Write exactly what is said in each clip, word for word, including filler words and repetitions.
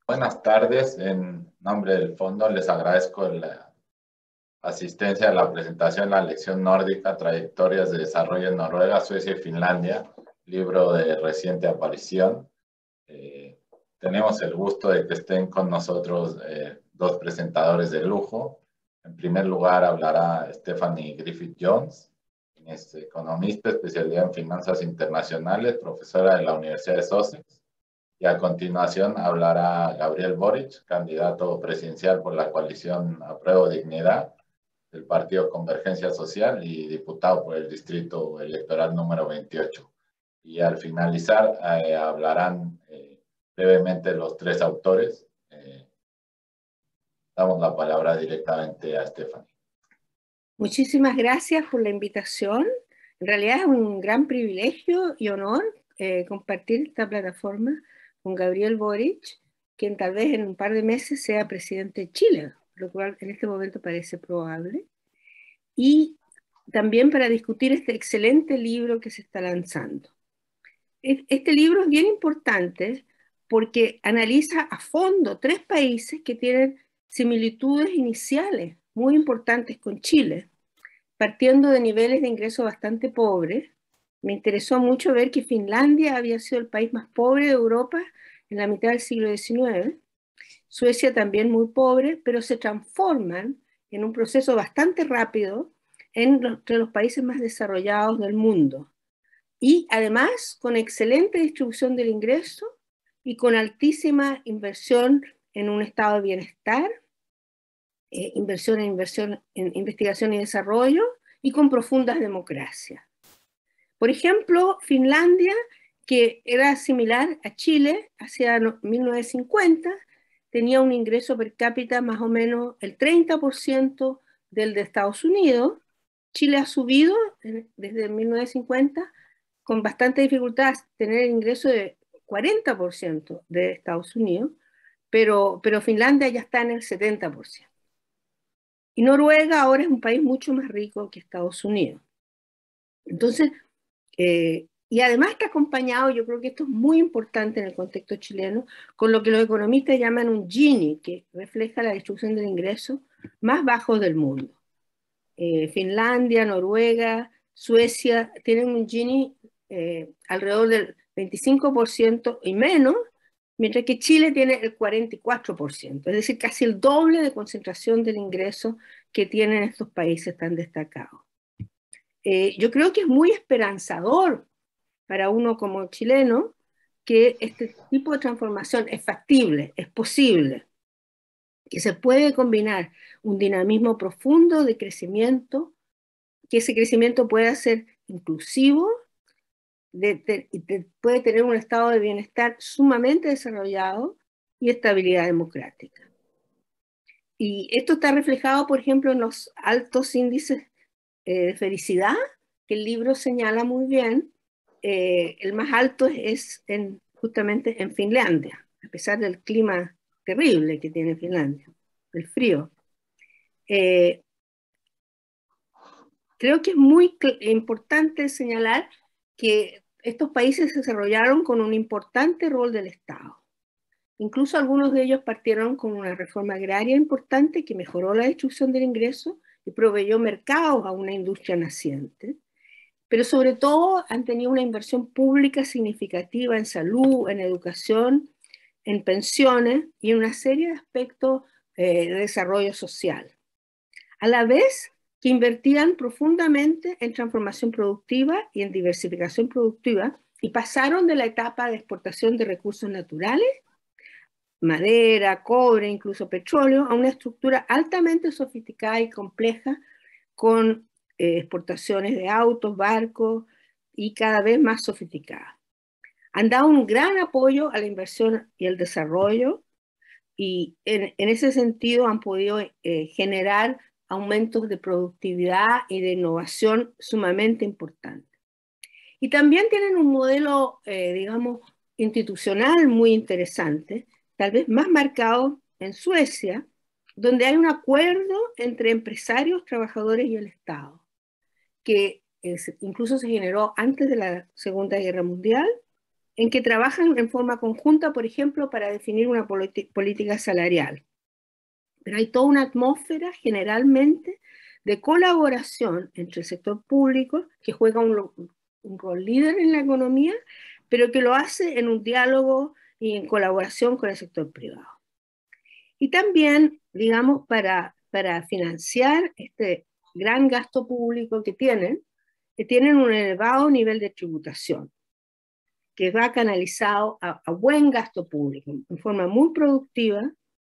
Buenas tardes. En nombre del fondo les agradezco la asistencia a la presentación de la lección nórdica Trayectorias de Desarrollo en Noruega, Suecia y Finlandia, libro de reciente aparición. Eh, tenemos el gusto de que estén con nosotros eh, dos presentadores de lujo. En primer lugar hablará Stephanie Griffith-Jones, es economista, especialidad en finanzas internacionales, profesora de la Universidad de Sussex. Y a continuación hablará Gabriel Boric, candidato presidencial por la coalición Apruebo Dignidad del Partido Convergencia Social y diputado por el distrito electoral número veintiocho. Y al finalizar eh, hablarán eh, brevemente los tres autores. Eh, damos la palabra directamente a Stephanie. Muchísimas gracias por la invitación. En realidad es un gran privilegio y honor eh, compartir esta plataforma con Gabriel Boric, quien tal vez en un par de meses sea presidente de Chile, lo cual en este momento parece probable, y también para discutir este excelente libro que se está lanzando. Este libro es bien importante porque analiza a fondo tres países que tienen similitudes iniciales muy importantes con Chile, partiendo de niveles de ingreso bastante pobres. Me interesó mucho ver que Finlandia había sido el país más pobre de Europa en la mitad del siglo diecinueve, Suecia también muy pobre, pero se transforman en un proceso bastante rápido entre los países más desarrollados del mundo. Y además con excelente distribución del ingreso y con altísima inversión en un estado de bienestar, eh, inversión en, inversión en investigación y desarrollo, y con profundas democracias. Por ejemplo, Finlandia, que era similar a Chile hacia mil novecientos cincuenta, tenía un ingreso per cápita más o menos el treinta por ciento del de Estados Unidos. Chile ha subido desde mil novecientos cincuenta con bastante dificultad tener el ingreso de cuarenta por ciento de Estados Unidos, pero, pero Finlandia ya está en el setenta por ciento. Y Noruega ahora es un país mucho más rico que Estados Unidos. Entonces, eh, y además está acompañado, yo creo que esto es muy importante en el contexto chileno, con lo que los economistas llaman un Gini, que refleja la distribución del ingreso más bajo del mundo. Eh, Finlandia, Noruega, Suecia tienen un Gini eh, alrededor del veinticinco por ciento y menos, mientras que Chile tiene el cuarenta y cuatro por ciento, es decir, casi el doble de concentración del ingreso que tienen estos países tan destacados. Eh, yo creo que es muy esperanzador para uno como chileno que este tipo de transformación es factible, es posible, que se puede combinar un dinamismo profundo de crecimiento, que ese crecimiento pueda ser inclusivo, de, de, de, puede tener un estado de bienestar sumamente desarrollado y estabilidad democrática. Y esto está reflejado, por ejemplo, en los altos índices eh, de felicidad, que el libro señala muy bien. Eh, el más alto es en, justamente en Finlandia, a pesar del clima terrible que tiene Finlandia, el frío. Eh, creo que es muy importante señalar que estos países se desarrollaron con un importante rol del Estado. Incluso algunos de ellos partieron con una reforma agraria importante que mejoró la distribución del ingreso y proveyó mercados a una industria naciente. Pero sobre todo han tenido una inversión pública significativa en salud, en educación, en pensiones y en una serie de aspectos eh, de desarrollo social. A la vez que invertían profundamente en transformación productiva y en diversificación productiva y pasaron de la etapa de exportación de recursos naturales, madera, cobre, incluso petróleo, a una estructura altamente sofisticada y compleja con eh, exportaciones de autos, barcos y cada vez más sofisticadas. Han dado un gran apoyo a la inversión y el desarrollo y en, en ese sentido han podido eh, generar aumentos de productividad y de innovación sumamente importantes. Y también tienen un modelo, eh, digamos, institucional muy interesante, tal vez más marcado en Suecia, donde hay un acuerdo entre empresarios, trabajadores y el Estado, que es, incluso se generó antes de la Segunda Guerra Mundial en que trabajan en forma conjunta, por ejemplo, para definir una política salarial. Pero hay toda una atmósfera generalmente de colaboración entre el sector público, que juega un, un rol líder en la economía, pero que lo hace en un diálogo y en colaboración con el sector privado. Y también, digamos, para, para financiar este gran gasto público que tienen, que tienen un elevado nivel de tributación, que va canalizado a, a buen gasto público, en forma muy productiva,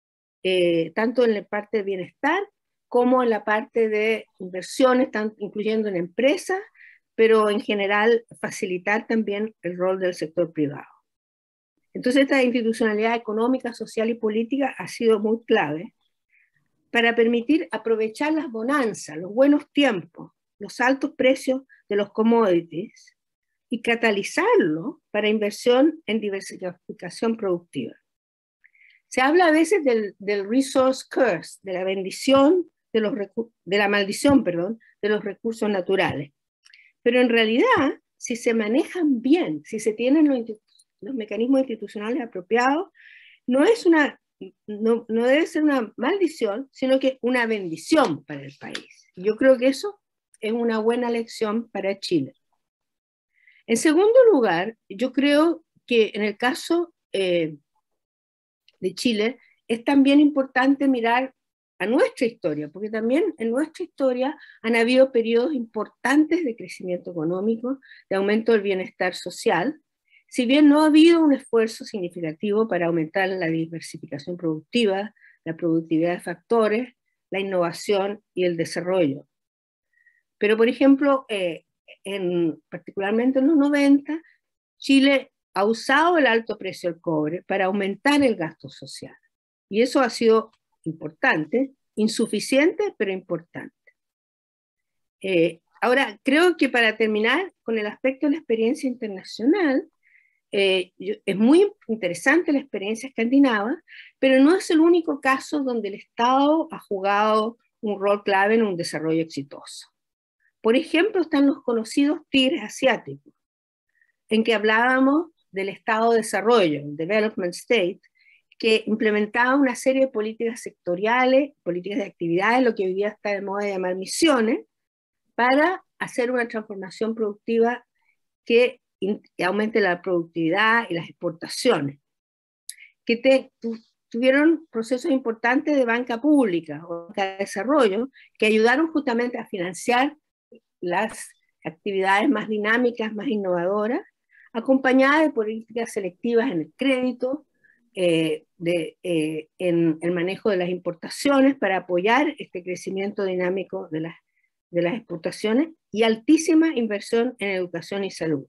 eh, tanto en la parte de bienestar como en la parte de inversiones, tanto, incluyendo en empresas, pero en general facilitar también el rol del sector privado. Entonces esta institucionalidad económica, social y política ha sido muy clave para permitir aprovechar las bonanzas, los buenos tiempos, los altos precios de los commodities y catalizarlo para inversión en diversificación productiva. Se habla a veces del, del resource curse, de la bendición, de, los de la maldición, perdón, de los recursos naturales. Pero en realidad, si se manejan bien, si se tienen los, los mecanismos institucionales apropiados, no, es una, no, no debe ser una maldición, sino que una bendición para el país. Yo creo que eso es una buena lección para Chile. En segundo lugar, yo creo que en el caso eh, de Chile, es también importante mirar a nuestra historia, porque también en nuestra historia han habido periodos importantes de crecimiento económico, de aumento del bienestar social, si bien no ha habido un esfuerzo significativo para aumentar la diversificación productiva, la productividad de factores, la innovación y el desarrollo. Pero, por ejemplo, eh, en, particularmente en los noventa, Chile ha usado el alto precio del cobre para aumentar el gasto social. Y eso ha sido importante, insuficiente, pero importante. Eh, ahora, creo que para terminar con el aspecto de la experiencia internacional, eh, yo, es muy interesante la experiencia escandinava, pero no es el único caso donde el Estado ha jugado un rol clave en un desarrollo exitoso. Por ejemplo, están los conocidos tigres asiáticos, en que hablábamos del Estado de Desarrollo, el Development State, que implementaba una serie de políticas sectoriales, políticas de actividades, lo que hoy día está de moda de llamar misiones, para hacer una transformación productiva que, que aumente la productividad y las exportaciones, que te, tu, tuvieron procesos importantes de banca pública o banca de desarrollo, que ayudaron justamente a financiar las actividades más dinámicas, más innovadoras, acompañada de políticas selectivas en el crédito, eh, de, eh, en el manejo de las importaciones para apoyar este crecimiento dinámico de las, de las exportaciones y altísima inversión en educación y salud.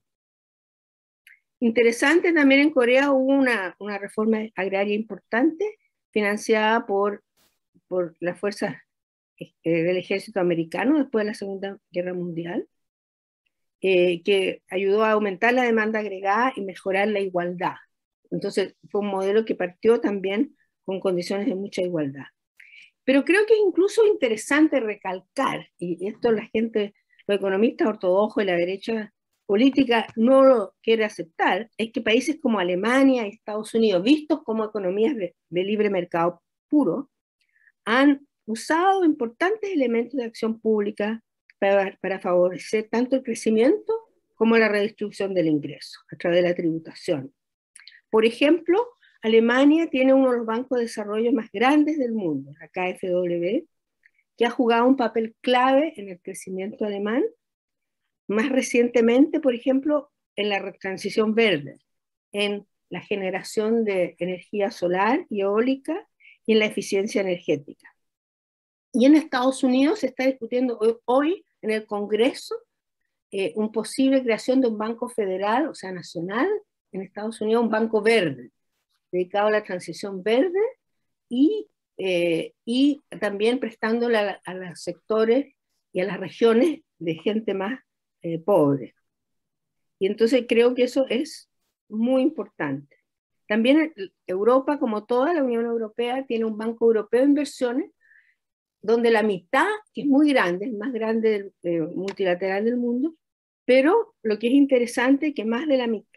Interesante, también en Corea hubo una, una reforma agraria importante financiada por, por las fuerzas eh, del ejército americano después de la Segunda Guerra Mundial, Eh, que ayudó a aumentar la demanda agregada y mejorar la igualdad. Entonces fue un modelo que partió también con condiciones de mucha igualdad. Pero creo que es incluso interesante recalcar, y esto la gente, los economistas ortodoxos y la derecha política no lo quiere aceptar, es que países como Alemania y Estados Unidos, vistos como economías de, de libre mercado puro, han usado importantes elementos de acción pública Para, para favorecer tanto el crecimiento como la redistribución del ingreso a través de la tributación. Por ejemplo, Alemania tiene uno de los bancos de desarrollo más grandes del mundo, la K F W, que ha jugado un papel clave en el crecimiento alemán, más recientemente, por ejemplo, en la transición verde, en la generación de energía solar y eólica y en la eficiencia energética. Y en Estados Unidos se está discutiendo hoy, hoy en el Congreso eh, una posible creación de un banco federal, o sea, nacional, en Estados Unidos, un banco verde, dedicado a la transición verde y, eh, y también prestándole a, a los sectores y a las regiones de gente más eh, pobre. Y entonces creo que eso es muy importante. También Europa, como toda la Unión Europea, tiene un Banco Europeo de Inversiones, donde la mitad, que es muy grande, el más grande del, eh, multilateral del mundo, pero lo que es interesante es que más de la mitad,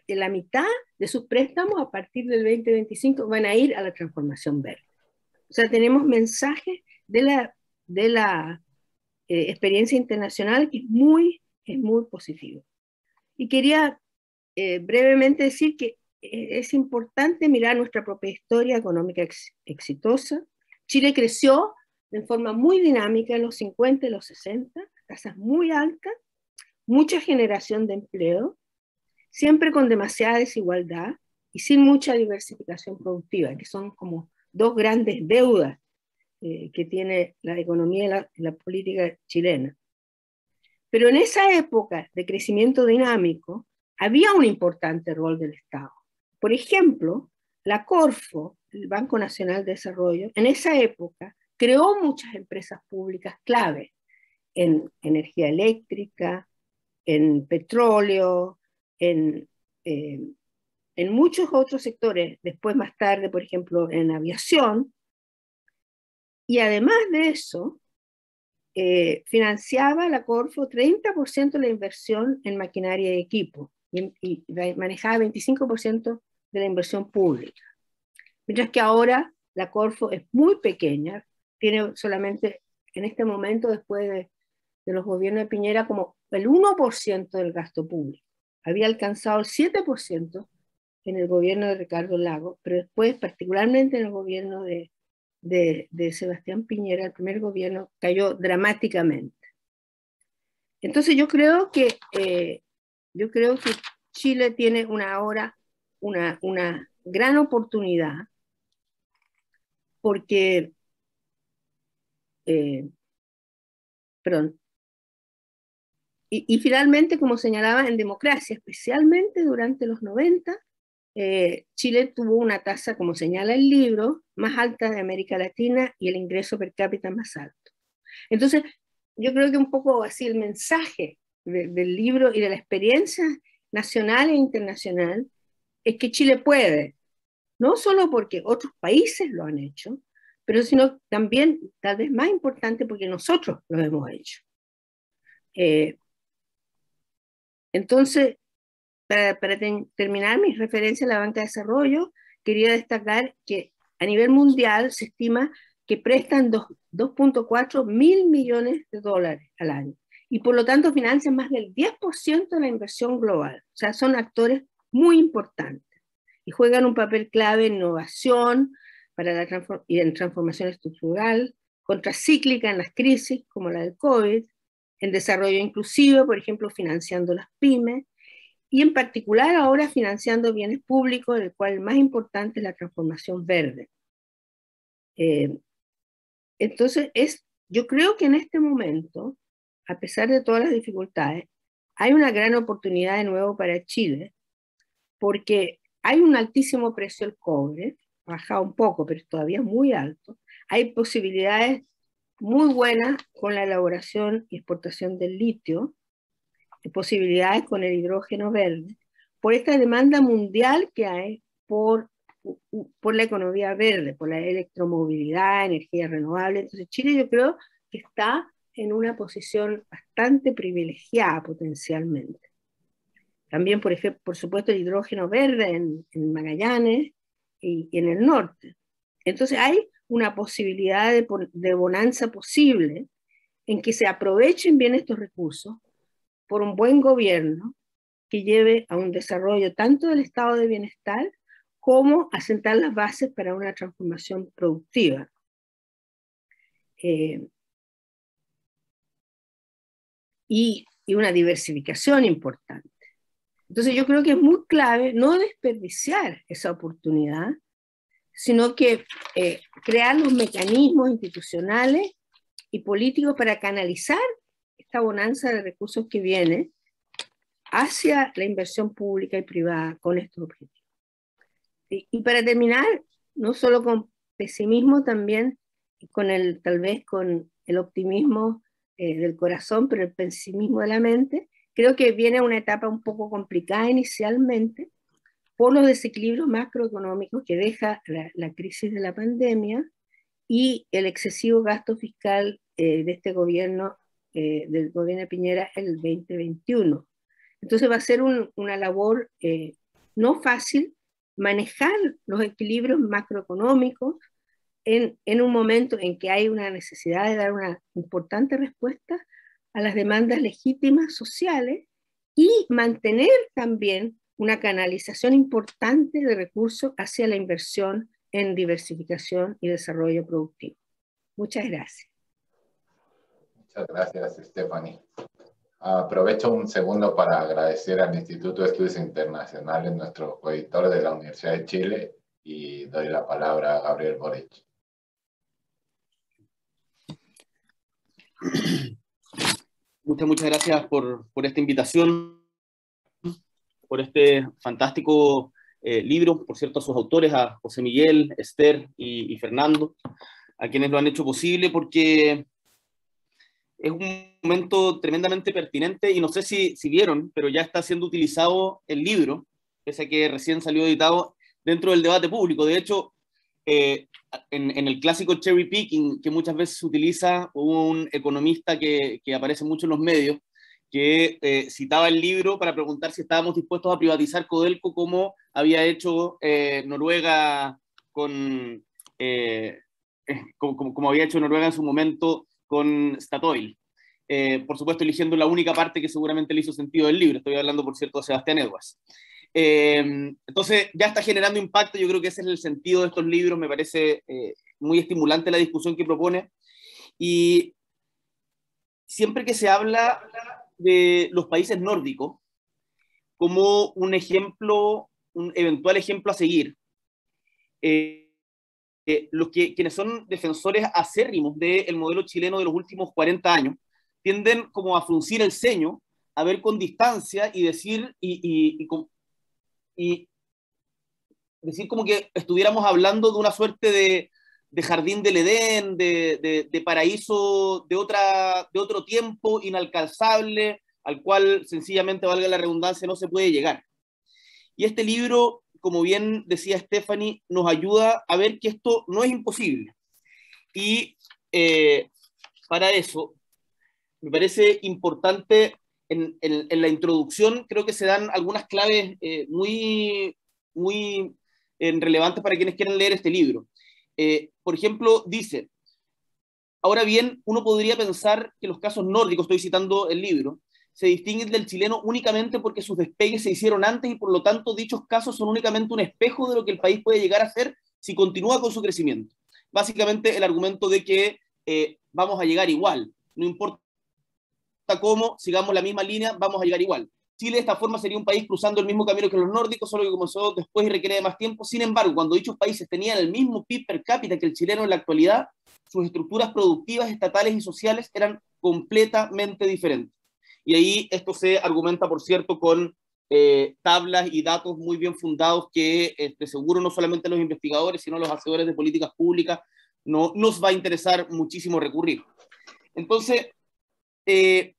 la mitad de sus préstamos a partir del veinte veinticinco van a ir a la transformación verde. O sea, tenemos mensajes de la, de la eh, experiencia internacional que es muy, es muy positivo. Y quería eh, brevemente decir que es importante mirar nuestra propia historia económica ex exitosa. Chile creció de forma muy dinámica en los cincuenta y los sesenta, tasas muy altas, mucha generación de empleo, siempre con demasiada desigualdad y sin mucha diversificación productiva, que son como dos grandes deudas eh, que tiene la economía y la, la política chilena. Pero en esa época de crecimiento dinámico había un importante rol del Estado. Por ejemplo, la Corfo, el Banco Nacional de Desarrollo, en esa época creó muchas empresas públicas clave en energía eléctrica, en petróleo, en, eh, en muchos otros sectores, después más tarde, por ejemplo, en aviación. Y además de eso, eh, financiaba la Corfo treinta por ciento de la inversión en maquinaria y equipo, y, y manejaba veinticinco por ciento de la inversión pública. Mientras que ahora la Corfo es muy pequeña, tiene solamente en este momento, después de, de los gobiernos de Piñera, como el uno por ciento del gasto público. Había alcanzado el siete por ciento en el gobierno de Ricardo Lagos, pero después, particularmente en el gobierno de, de, de Sebastián Piñera, el primer gobierno, cayó dramáticamente. Entonces yo creo que, eh, yo creo que Chile tiene una ahora una, una gran oportunidad porque, eh, perdón, y, y finalmente, como señalaba, en democracia, especialmente durante los noventa, eh, Chile tuvo una tasa, como señala el libro, más alta de América Latina y el ingreso per cápita más alto. Entonces, yo creo que un poco así el mensaje de, del libro y de la experiencia nacional e internacional es que Chile puede, no solo porque otros países lo han hecho, pero sino también, tal vez más importante, porque nosotros lo hemos hecho. Eh, entonces, para, para ten, terminar mi referencia a la banca de desarrollo, quería destacar que a nivel mundial se estima que prestan dos punto cuatro mil millones de dólares al año y por lo tanto financian más del diez por ciento de la inversión global. O sea, son actores muy importantes y juegan un papel clave en innovación para la transform y en transformación estructural, contracíclica en las crisis como la del COVID, en desarrollo inclusivo, por ejemplo, financiando las pymes, y en particular ahora financiando bienes públicos, del cual el más importante es la transformación verde. Eh, entonces, es, yo creo que en este momento, a pesar de todas las dificultades, hay una gran oportunidad de nuevo para Chile, porque hay un altísimo precio del cobre, ha bajado un poco, pero todavía es muy alto. Hay posibilidades muy buenas con la elaboración y exportación del litio, posibilidades con el hidrógeno verde, por esta demanda mundial que hay por, por la economía verde, por la electromovilidad, energía renovable. Entonces Chile yo creo que está en una posición bastante privilegiada potencialmente. También, por ejemplo, por supuesto, el hidrógeno verde en, en Magallanes y, y en el norte. Entonces hay una posibilidad de, de bonanza posible en que se aprovechen bien estos recursos por un buen gobierno que lleve a un desarrollo tanto del estado de bienestar como a sentar las bases para una transformación productiva. Eh, y, y una diversificación importante. Entonces yo creo que es muy clave no desperdiciar esa oportunidad, sino que eh, crear los mecanismos institucionales y políticos para canalizar esta bonanza de recursos que viene hacia la inversión pública y privada con estos objetivos. Y, y para terminar, no solo con pesimismo, también con el, tal vez con el optimismo eh, del corazón, pero el pesimismo de la mente, creo que viene una etapa un poco complicada inicialmente por los desequilibrios macroeconómicos que deja la, la crisis de la pandemia y el excesivo gasto fiscal eh, de este gobierno, eh, del gobierno de Piñera, el veinte veintiuno. Entonces va a ser un, una labor eh, no fácil manejar los equilibrios macroeconómicos en, en un momento en que hay una necesidad de dar una importante respuesta a las demandas legítimas sociales y mantener también una canalización importante de recursos hacia la inversión en diversificación y desarrollo productivo. Muchas gracias. Muchas gracias, Stephanie. Aprovecho un segundo para agradecer al Instituto de Estudios Internacionales, nuestro coeditor de la Universidad de Chile, y doy la palabra a Gabriel Boric. Muchas, muchas gracias por, por esta invitación, por este fantástico eh, libro, por cierto, a sus autores, a José Miguel, Esther y, y Fernando, a quienes lo han hecho posible, porque es un momento tremendamente pertinente, y no sé si, si vieron, pero ya está siendo utilizado el libro, pese a que recién salió editado, dentro del debate público. De hecho, eh, en, en el clásico cherry picking, que muchas veces se utiliza, hubo un economista que, que aparece mucho en los medios, que eh, citaba el libro para preguntar si estábamos dispuestos a privatizar Codelco, como había hecho eh, Noruega con... Eh, como, como, como había hecho Noruega en su momento con Statoil. Eh, por supuesto, eligiendo la única parte que seguramente le hizo sentido del libro. Estoy hablando, por cierto, de Sebastián Edwards. Eh, entonces, ya está generando impacto. Yo creo que ese es el sentido de estos libros. Me parece eh, muy estimulante la discusión que propone. Y siempre que se habla de los países nórdicos como un ejemplo, un eventual ejemplo a seguir, eh, Eh, los que, quienes son defensores acérrimos del modelo chileno de los últimos cuarenta años, tienden como a fruncir el ceño, a ver con distancia y decir, y, y, y, y decir como que estuviéramos hablando de una suerte de, de jardín del Edén, de, de, de paraíso de, otra, de otro tiempo inalcanzable, al cual sencillamente, valga la redundancia, no se puede llegar. Y este libro, como bien decía Stephanie, nos ayuda a ver que esto no es imposible. Y eh, para eso, me parece importante, en, en, en la introducción, creo que se dan algunas claves eh, muy, muy eh, relevantes para quienes quieran leer este libro. Eh, por ejemplo, dice, ahora bien, uno podría pensar que los casos nórdicos, estoy citando el libro, se distinguen del chileno únicamente porque sus despegues se hicieron antes y por lo tanto dichos casos son únicamente un espejo de lo que el país puede llegar a ser si continúa con su crecimiento. Básicamente el argumento de que eh, vamos a llegar igual, no importa cómo, sigamos la misma línea, vamos a llegar igual. Chile de esta forma sería un país cruzando el mismo camino que los nórdicos, solo que comenzó después y requiere de más tiempo. Sin embargo, cuando dichos países tenían el mismo P I B per cápita que el chileno en la actualidad, sus estructuras productivas, estatales y sociales eran completamente diferentes. Y ahí esto se argumenta, por cierto, con eh, tablas y datos muy bien fundados que este, seguro no solamente los investigadores, sino los hacedores de políticas públicas no, nos va a interesar muchísimo recurrir. Entonces, eh,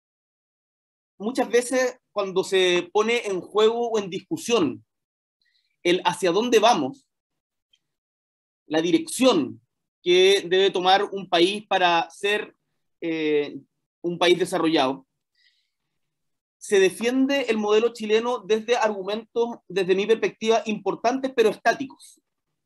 muchas veces cuando se pone en juego o en discusión el hacia dónde vamos, la dirección que debe tomar un país para ser eh, un país desarrollado, se defiende el modelo chileno desde argumentos, desde mi perspectiva, importantes pero estáticos.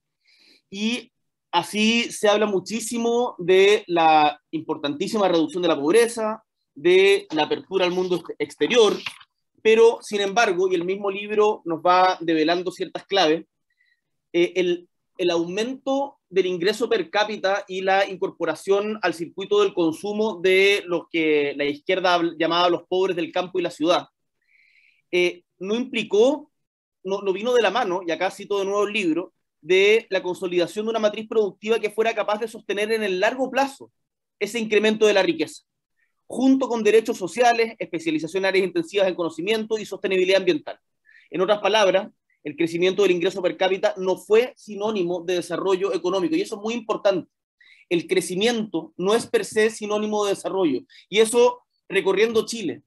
Y así se habla muchísimo de la importantísima reducción de la pobreza, de la apertura al mundo exterior, pero sin embargo, y el mismo libro nos va develando ciertas claves, eh, el, el aumento del ingreso per cápita y la incorporación al circuito del consumo de los que la izquierda llamaba los pobres del campo y la ciudad, eh, no implicó, no, no vino de la mano, y acá cito de nuevo el libro, de la consolidación de una matriz productiva que fuera capaz de sostener en el largo plazo ese incremento de la riqueza, junto con derechos sociales, especialización en áreas intensivas en conocimiento y sostenibilidad ambiental. En otras palabras, el crecimiento del ingreso per cápita no fue sinónimo de desarrollo económico, y eso es muy importante. El crecimiento no es per se sinónimo de desarrollo, y eso, recorriendo Chile,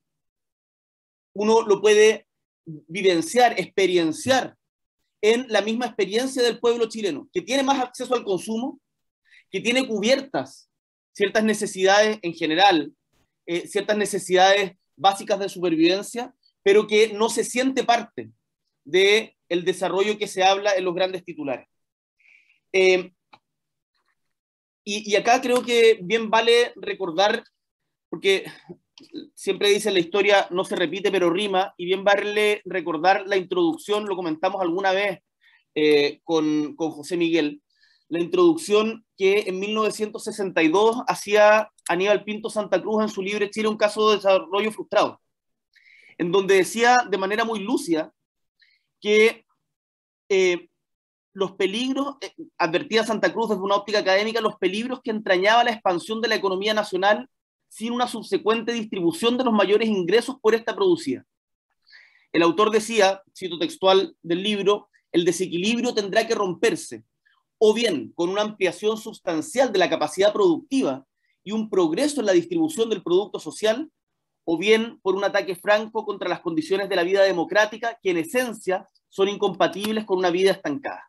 uno lo puede vivenciar, experienciar en la misma experiencia del pueblo chileno, que tiene más acceso al consumo, que tiene cubiertas ciertas necesidades en general, eh, ciertas necesidades básicas de supervivencia, pero que no se siente parte de el desarrollo que se habla en los grandes titulares. Eh, y, y acá creo que bien vale recordar, porque siempre dicen la historia no se repite pero rima, y bien vale recordar la introducción, lo comentamos alguna vez eh, con, con José Miguel, la introducción que en mil novecientos sesenta y dos hacía Aníbal Pinto Santa Cruz en su libro Chile, un caso de desarrollo frustrado, en donde decía de manera muy lúcida que eh, los peligros, eh, advertía Santa Cruz desde una óptica académica, los peligros que entrañaba la expansión de la economía nacional sin una subsecuente distribución de los mayores ingresos por esta producida. El autor decía, cito textual del libro, el desequilibrio tendrá que romperse, o bien con una ampliación sustancial de la capacidad productiva y un progreso en la distribución del producto social, o bien por un ataque franco contra las condiciones de la vida democrática que en esencia son incompatibles con una vida estancada.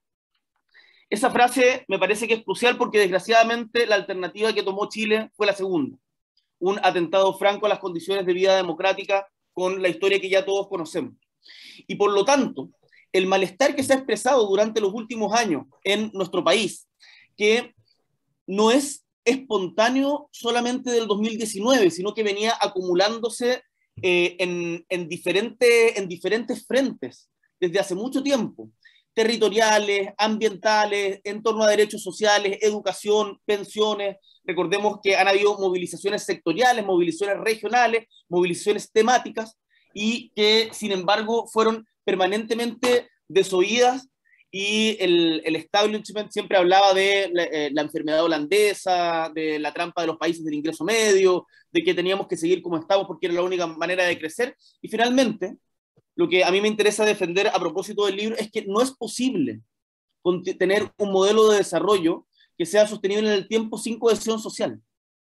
Esa frase me parece que es crucial porque desgraciadamente la alternativa que tomó Chile fue la segunda, un atentado franco a las condiciones de vida democrática con la historia que ya todos conocemos. Y por lo tanto, el malestar que se ha expresado durante los últimos años en nuestro país, que no es espontáneo solamente del dos mil diecinueve, sino que venía acumulándose eh, en, en, diferente, en diferentes frentes desde hace mucho tiempo, territoriales, ambientales, en torno a derechos sociales, educación, pensiones. Recordemos que han habido movilizaciones sectoriales, movilizaciones regionales, movilizaciones temáticas, y que sin embargo fueron permanentemente desoídas, y el, el establishment siempre hablaba de la, eh, la enfermedad holandesa, de la trampa de los países del ingreso medio, de que teníamos que seguir como estábamos porque era la única manera de crecer. Y finalmente, lo que a mí me interesa defender a propósito del libro es que no es posible tener un modelo de desarrollo que sea sostenible en el tiempo sin cohesión social.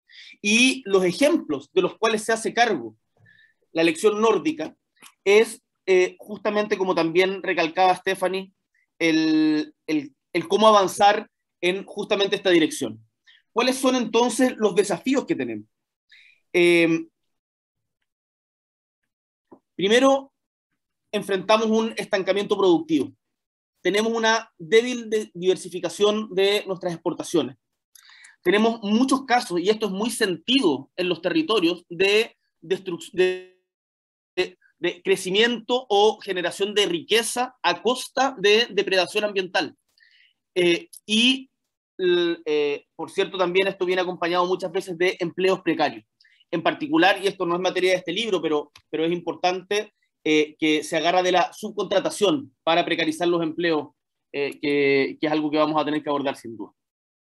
Y los ejemplos de los cuales se hace cargo la lección nórdica es eh, justamente, como también recalcaba Stephanie, el, el, el cómo avanzar en justamente esta dirección. ¿Cuáles son entonces los desafíos que tenemos? Eh, primero, enfrentamos un estancamiento productivo. Tenemos una débil de diversificación de nuestras exportaciones. Tenemos muchos casos, y esto es muy sentido en los territorios, de, de, de, de crecimiento o generación de riqueza a costa de depredación ambiental. Eh, y, eh, por cierto, también esto viene acompañado muchas veces de empleos precarios. En particular, y esto no es materia de este libro, pero, pero es importante, Eh, que se agarra de la subcontratación para precarizar los empleos, eh, que, que es algo que vamos a tener que abordar sin duda.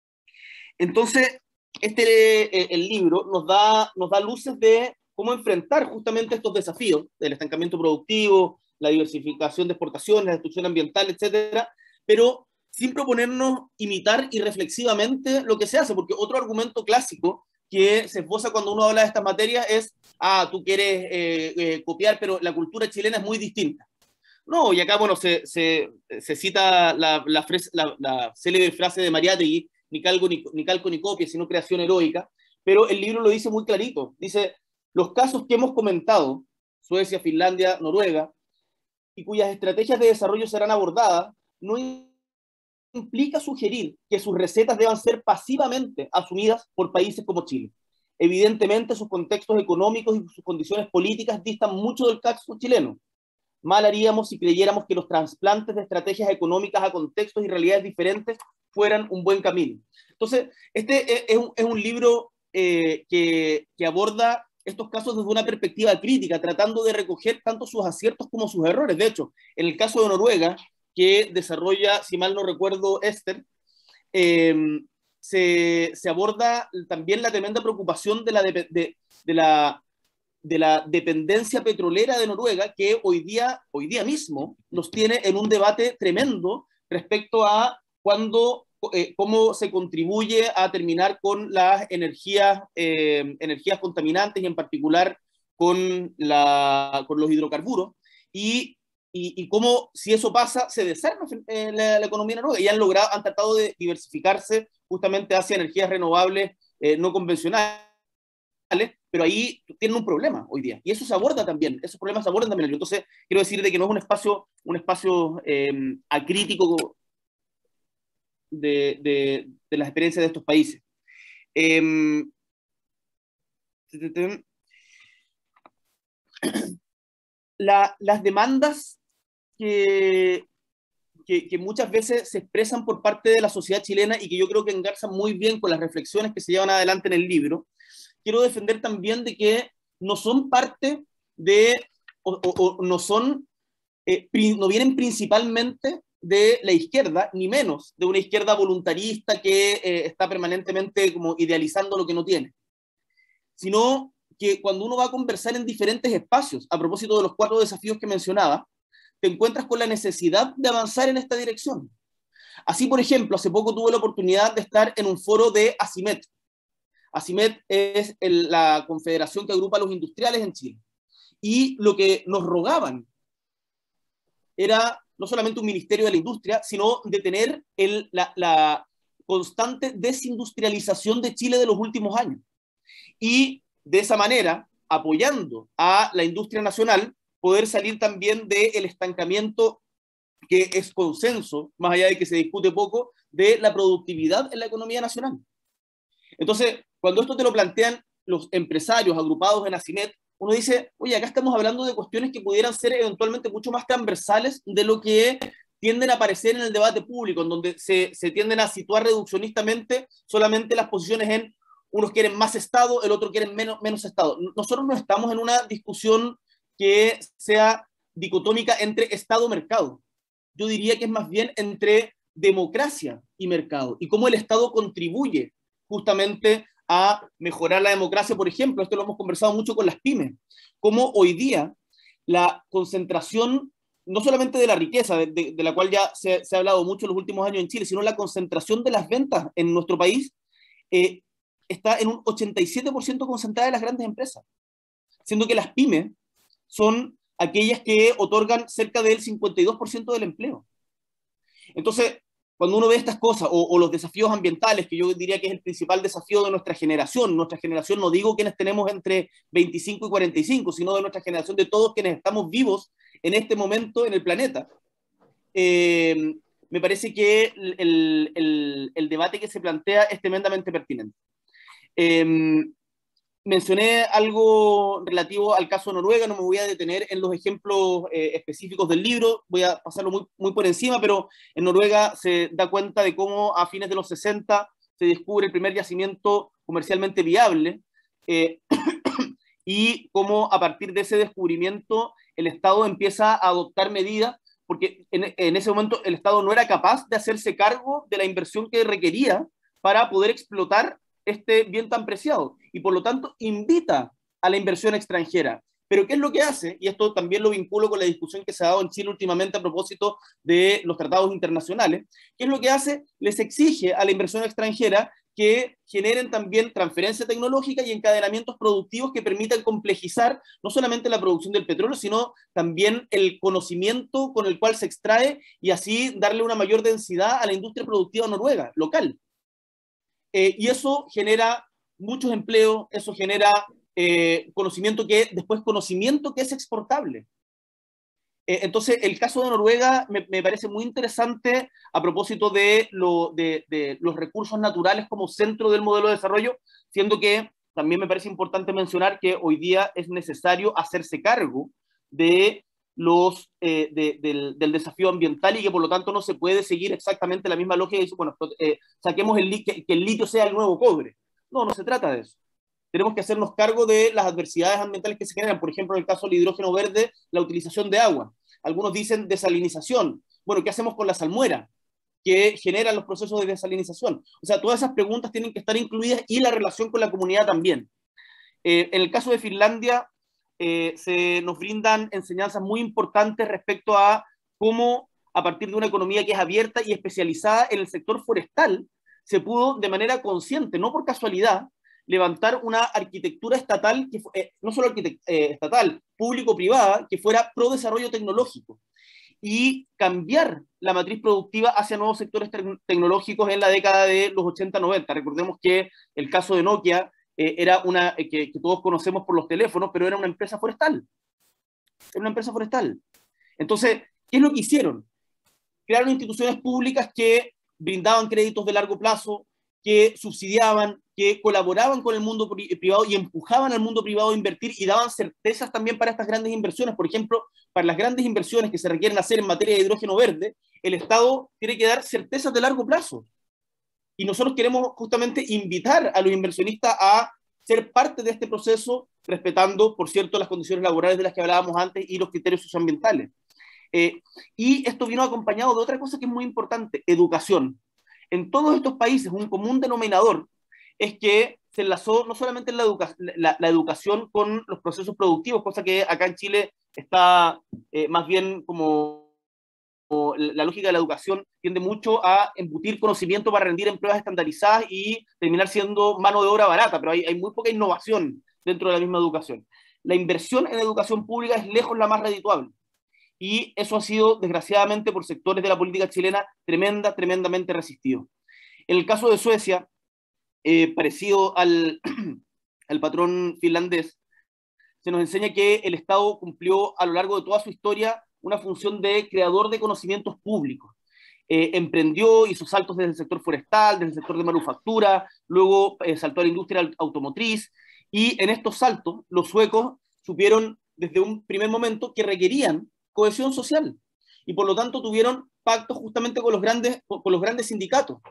Entonces, este, eh, el libro nos da, nos da luces de cómo enfrentar justamente estos desafíos del estancamiento productivo, la diversificación de exportaciones, la destrucción ambiental, etcétera, pero sin proponernos imitar irreflexivamente lo que se hace, porque otro argumento clásico que se esboza cuando uno habla de estas materias es, ah, tú quieres eh, eh, copiar, pero la cultura chilena es muy distinta. No, y acá, bueno, se, se, se cita la, la, fres, la, la célebre frase de Mariátegui, ni calco ni, ni calco ni copia, sino creación heroica, pero el libro lo dice muy clarito. Dice, los casos que hemos comentado, Suecia, Finlandia, Noruega, y cuyas estrategias de desarrollo serán abordadas, no implica sugerir que sus recetas deban ser pasivamente asumidas por países como Chile. Evidentemente, sus contextos económicos y sus condiciones políticas distan mucho del caso chileno. Mal haríamos si creyéramos que los trasplantes de estrategias económicas a contextos y realidades diferentes fueran un buen camino. Entonces, este es un, es un libro eh, que, que aborda estos casos desde una perspectiva crítica, tratando de recoger tanto sus aciertos como sus errores. De hecho, en el caso de Noruega, que desarrolla, si mal no recuerdo, Esther, eh, se, se aborda también la tremenda preocupación de la, de, de, de, la, de la dependencia petrolera de Noruega, que hoy día, hoy día mismo nos tiene en un debate tremendo respecto a cuándo, eh, cómo se contribuye a terminar con las energías, eh, energías contaminantes, y en particular con, la, con los hidrocarburos, y Y, y cómo, si eso pasa, se desarma eh, la, la economía noruega, y han logrado, han tratado de diversificarse justamente hacia energías renovables eh, no convencionales. pero ahí tienen un problema hoy día. Y eso se aborda también, esos problemas se abordan también. Entonces, quiero decir de que no es un espacio, un espacio eh, acrítico de, de, de las experiencias de estos países. Eh, la, las demandas que, que, que muchas veces se expresan por parte de la sociedad chilena y que yo creo que engarzan muy bien con las reflexiones que se llevan adelante en el libro, quiero defender también de que no son parte de, o, o, o no son, eh, no vienen principalmente de la izquierda, ni menos de una izquierda voluntarista que eh, está permanentemente como idealizando lo que no tiene, sino que cuando uno va a conversar en diferentes espacios, a propósito de los cuatro desafíos que mencionaba, te encuentras con la necesidad de avanzar en esta dirección. Así, por ejemplo, hace poco tuve la oportunidad de estar en un foro de ACIMET. ACIMET es el, la confederación que agrupa a los industriales en Chile. Y lo que nos rogaban era no solamente un ministerio de la industria, sino de tener el, la, la constante desindustrialización de Chile de los últimos años. Y de esa manera, apoyando a la industria nacional, poder salir también del estancamiento que es consenso, más allá de que se discute poco, de la productividad en la economía nacional. Entonces, cuando esto te lo plantean los empresarios agrupados en ACIMET, uno dice, oye, acá estamos hablando de cuestiones que pudieran ser eventualmente mucho más transversales de lo que tienden a aparecer en el debate público, en donde se, se tienden a situar reduccionistamente solamente las posiciones en unos quieren más Estado, el otro quieren menos, menos Estado. Nosotros no estamos en una discusión que sea dicotómica entre Estado-mercado. Yo diría que es más bien entre democracia y mercado, y cómo el Estado contribuye justamente a mejorar la democracia. Por ejemplo, esto lo hemos conversado mucho con las pymes, cómo hoy día la concentración, no solamente de la riqueza, de, de, de la cual ya se, se ha hablado mucho en los últimos años en Chile, sino la concentración de las ventas en nuestro país, eh, está en un ochenta y siete por ciento concentrada en las grandes empresas, siendo que las pymes son aquellas que otorgan cerca del cincuenta y dos por ciento del empleo. Entonces, cuando uno ve estas cosas, o, o los desafíos ambientales, que yo diría que es el principal desafío de nuestra generación, nuestra generación, no digo quienes tenemos entre veinticinco y cuarenta y cinco, sino de nuestra generación, de todos quienes estamos vivos en este momento en el planeta, eh, me parece que el, el, el debate que se plantea es tremendamente pertinente. Eh, mencioné algo relativo al caso de Noruega, no me voy a detener en los ejemplos eh, específicos del libro, voy a pasarlo muy, muy por encima, pero en Noruega se da cuenta de cómo a fines de los sesenta se descubre el primer yacimiento comercialmente viable, eh, y cómo a partir de ese descubrimiento el Estado empieza a adoptar medidas, porque en, en ese momento el Estado no era capaz de hacerse cargo de la inversión que requería para poder explotar este bien tan preciado, y por lo tanto invita a la inversión extranjera. Pero ¿qué es lo que hace? Y esto también lo vinculo con la discusión que se ha dado en Chile últimamente a propósito de los tratados internacionales. ¿Qué es lo que hace? Les exige a la inversión extranjera que generen también transferencia tecnológica y encadenamientos productivos que permitan complejizar no solamente la producción del petróleo, sino también el conocimiento con el cual se extrae, y así darle una mayor densidad a la industria productiva noruega, local. Eh, y eso genera muchos empleos, eso genera eh, conocimiento que, después conocimiento que es exportable. Eh, entonces, el caso de Noruega me, me parece muy interesante a propósito de, lo, de, de los recursos naturales como centro del modelo de desarrollo, siendo que también me parece importante mencionar que hoy día es necesario hacerse cargo de los, eh, de, del, del desafío ambiental, y que por lo tanto no se puede seguir exactamente la misma lógica de decir, bueno, eh, saquemos el li que, que el litio sea el nuevo cobre. No, no se trata de eso. Tenemos que hacernos cargo de las adversidades ambientales que se generan, por ejemplo, en el caso del hidrógeno verde, la utilización de agua. Algunos dicen desalinización. Bueno, ¿qué hacemos con la salmuera que generan los procesos de desalinización? O sea, todas esas preguntas tienen que estar incluidas, y la relación con la comunidad también. Eh, en el caso de Finlandia, Eh, se nos brindan enseñanzas muy importantes respecto a cómo, a partir de una economía que es abierta y especializada en el sector forestal, se pudo de manera consciente, no por casualidad, levantar una arquitectura estatal, que, eh, no solo eh, estatal, público-privada, que fuera pro desarrollo tecnológico, y cambiar la matriz productiva hacia nuevos sectores te tecnológicos en la década de los ochenta noventa. Recordemos que el caso de Nokia eh, era una eh, que, que todos conocemos por los teléfonos, pero era una empresa forestal. Era una empresa forestal. Entonces, ¿qué es lo que hicieron? Crearon instituciones públicas que brindaban créditos de largo plazo, que subsidiaban, que colaboraban con el mundo privado y empujaban al mundo privado a invertir y daban certezas también para estas grandes inversiones. Por ejemplo, para las grandes inversiones que se requieren hacer en materia de hidrógeno verde, el Estado tiene que dar certezas de largo plazo. Y nosotros queremos justamente invitar a los inversionistas a ser parte de este proceso, respetando, por cierto, las condiciones laborales de las que hablábamos antes y los criterios socioambientales. Eh, y esto vino acompañado de otra cosa que es muy importante, educación. En todos estos países, un común denominador es que se enlazó no solamente en la, educa la, la educación con los procesos productivos, cosa que acá en Chile está eh, más bien como, como la lógica de la educación tiende mucho a embutir conocimiento para rendir en pruebas estandarizadas y terminar siendo mano de obra barata, pero hay, hay muy poca innovación dentro de la misma educación. La inversión en educación pública es lejos la más redituable. Y eso ha sido, desgraciadamente, por sectores de la política chilena, tremenda, tremendamente resistido. En el caso de Suecia, eh, parecido al, al patrón finlandés, se nos enseña que el Estado cumplió a lo largo de toda su historia una función de creador de conocimientos públicos. Eh, emprendió, hizo saltos desde el sector forestal, desde el sector de manufactura, luego eh, saltó a la industria automotriz, y en estos saltos los suecos supieron desde un primer momento que requerían cohesión social, y por lo tanto tuvieron pactos justamente con los grandes, con los grandes sindicatos.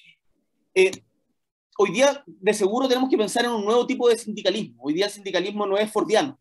Eh, hoy día, de seguro, tenemos que pensar en un nuevo tipo de sindicalismo. Hoy día el sindicalismo no es fordiano,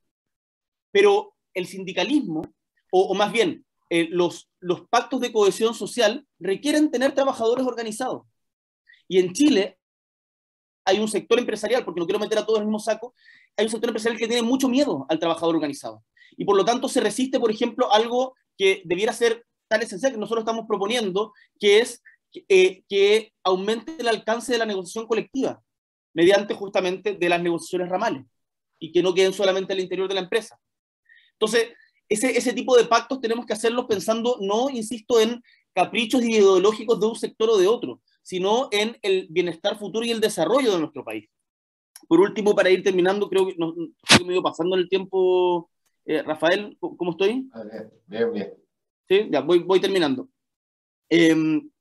pero el sindicalismo, o, o más bien, eh, los, los pactos de cohesión social requieren tener trabajadores organizados. Y en Chile hay un sector empresarial, porque no quiero meter a todos en el mismo saco, hay un sector empresarial que tiene mucho miedo al trabajador organizado. Y por lo tanto se resiste, por ejemplo, algo que debiera ser tan esencial que nosotros estamos proponiendo, que es eh, que aumente el alcance de la negociación colectiva, mediante justamente de las negociaciones ramales, y que no queden solamente al interior de la empresa. Entonces, ese, ese tipo de pactos tenemos que hacerlos pensando, no, insisto, en caprichos ideológicos de un sector o de otro, sino en el bienestar futuro y el desarrollo de nuestro país. Por último, para ir terminando, creo que, no, creo que me he ido pasando en el tiempo. Eh, Rafael, ¿cómo estoy? Bien, bien, bien. Sí, ya, voy, voy terminando. Eh,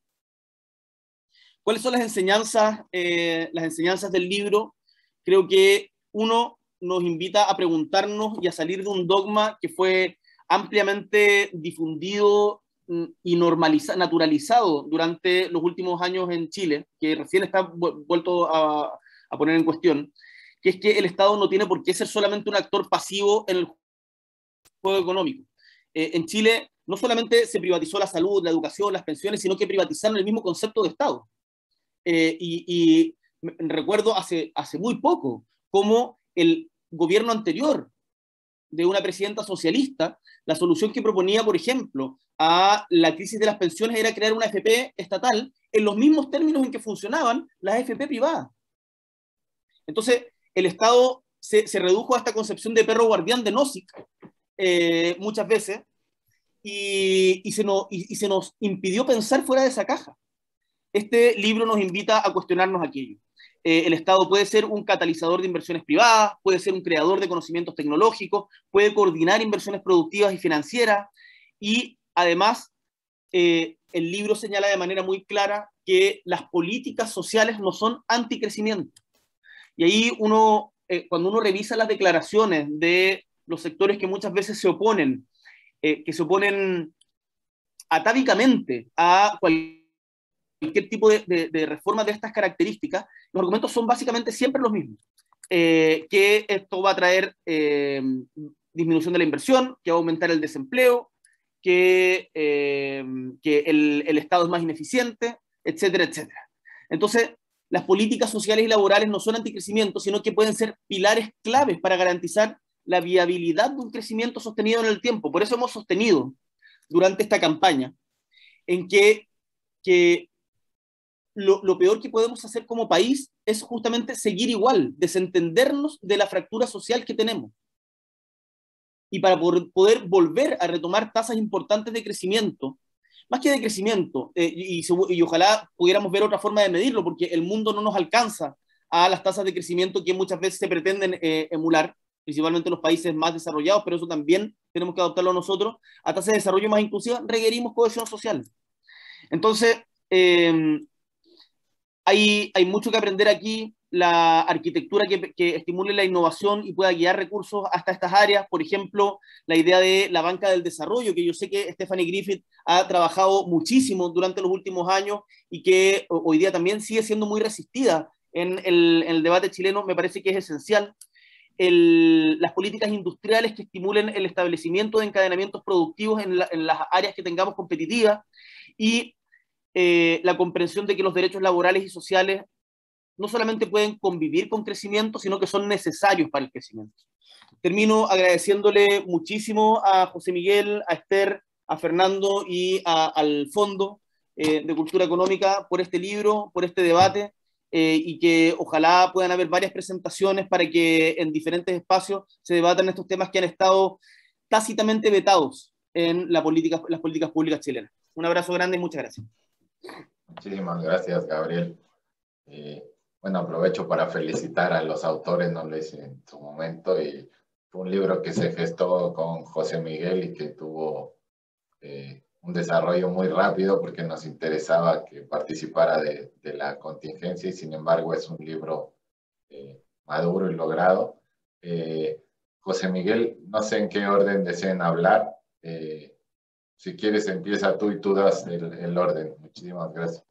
¿Cuáles son las enseñanzas, eh, las enseñanzas del libro? Creo que uno nos invita a preguntarnos y a salir de un dogma que fue ampliamente difundido y normalizado, naturalizado durante los últimos años en Chile, que recién está vuelto a, a poner en cuestión, que es que el Estado no tiene por qué ser solamente un actor pasivo en el juego económico. Eh, en Chile no solamente se privatizó la salud, la educación, las pensiones, sino que privatizaron el mismo concepto de Estado. Eh, y, y recuerdo hace, hace muy poco cómo el gobierno anterior de una presidenta socialista, la solución que proponía, por ejemplo, a la crisis de las pensiones era crear una A F P estatal en los mismos términos en que funcionaban las A F P privadas. Entonces, el Estado se, se redujo a esta concepción de perro guardián de Nozick, eh, muchas veces, y, y, se nos, y, y se nos impidió pensar fuera de esa caja. Este libro nos invita a cuestionarnos aquello. Eh, el Estado puede ser un catalizador de inversiones privadas, puede ser un creador de conocimientos tecnológicos, puede coordinar inversiones productivas y financieras, y además eh, el libro señala de manera muy clara que las políticas sociales no son anticrecimiento. Y ahí uno, eh, cuando uno revisa las declaraciones de los sectores que muchas veces se oponen, eh, que se oponen atávicamente a cualquier cualquier tipo de, de, de reforma de estas características, los argumentos son básicamente siempre los mismos. Eh, que esto va a traer eh, disminución de la inversión, que va a aumentar el desempleo, que, eh, que el, el Estado es más ineficiente, etcétera, etcétera. Entonces, las políticas sociales y laborales no son anticrecimiento, sino que pueden ser pilares claves para garantizar la viabilidad de un crecimiento sostenido en el tiempo. Por eso hemos sostenido durante esta campaña en que, que Lo, lo peor que podemos hacer como país es justamente seguir igual, desentendernos de la fractura social que tenemos. Y para poder, poder volver a retomar tasas importantes de crecimiento, más que de crecimiento, eh, y, y, y ojalá pudiéramos ver otra forma de medirlo, porque el mundo no nos alcanza a las tasas de crecimiento que muchas veces se pretenden eh, emular, principalmente en los países más desarrollados, pero eso también tenemos que adoptarlo nosotros. A tasas de desarrollo más inclusivas requerimos cohesión social. Entonces, eh, hay, hay mucho que aprender aquí. La arquitectura que, que estimule la innovación y pueda guiar recursos hasta estas áreas. Por ejemplo, la idea de la banca del desarrollo, que yo sé que Stephanie Griffith ha trabajado muchísimo durante los últimos años y que hoy día también sigue siendo muy resistida en el, en el debate chileno, me parece que es esencial. El, las políticas industriales que estimulen el establecimiento de encadenamientos productivos en, la, en las áreas que tengamos competitivas y eh, la comprensión de que los derechos laborales y sociales no solamente pueden convivir con crecimiento, sino que son necesarios para el crecimiento. Termino agradeciéndole muchísimo a José Miguel, a Esther, a Fernando y a, al Fondo eh, de Cultura Económica por este libro, por este debate, eh, y que ojalá puedan haber varias presentaciones para que en diferentes espacios se debatan estos temas que han estado tácitamente vetados en la política, las políticas públicas chilenas. Un abrazo grande y muchas gracias. Muchísimas gracias, Gabriel. Eh, bueno, aprovecho para felicitar a los autores, no lo hice en su momento, y fue un libro que se gestó con José Miguel y que tuvo eh, un desarrollo muy rápido porque nos interesaba que participara de, de la contingencia y sin embargo es un libro eh, maduro y logrado. Eh, José Miguel, no sé en qué orden deseen hablar. Eh, si quieres empieza tú y tú das el, el orden. Muchísimas gracias.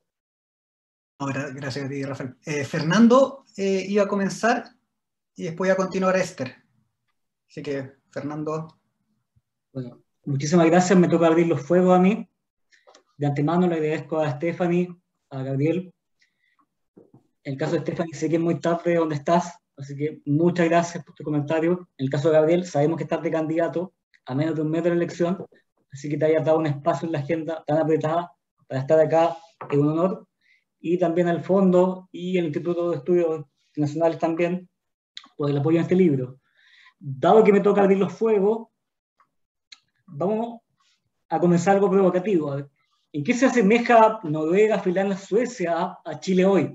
No, gracias a ti, Rafael. Eh, Fernando eh, iba a comenzar y después iba a continuar Esther. Así que, Fernando. Bueno, muchísimas gracias. Me toca abrir los fuegos a mí. De antemano le agradezco a Stephanie, a Gabriel. En el caso de Stephanie, sé que es muy tarde donde estás, así que muchas gracias por tu comentario. En el caso de Gabriel, sabemos que estás de candidato a menos de un mes de la elección, así que te hayas dado un espacio en la agenda tan apretada para estar acá es un honor. Y también al Fondo y el Instituto de Estudios Internacionales también por el apoyo a este libro. Dado que me toca abrir los fuegos, vamos a comenzar algo provocativo. ¿En qué se asemeja Noruega, Finlandia, Suecia a Chile hoy?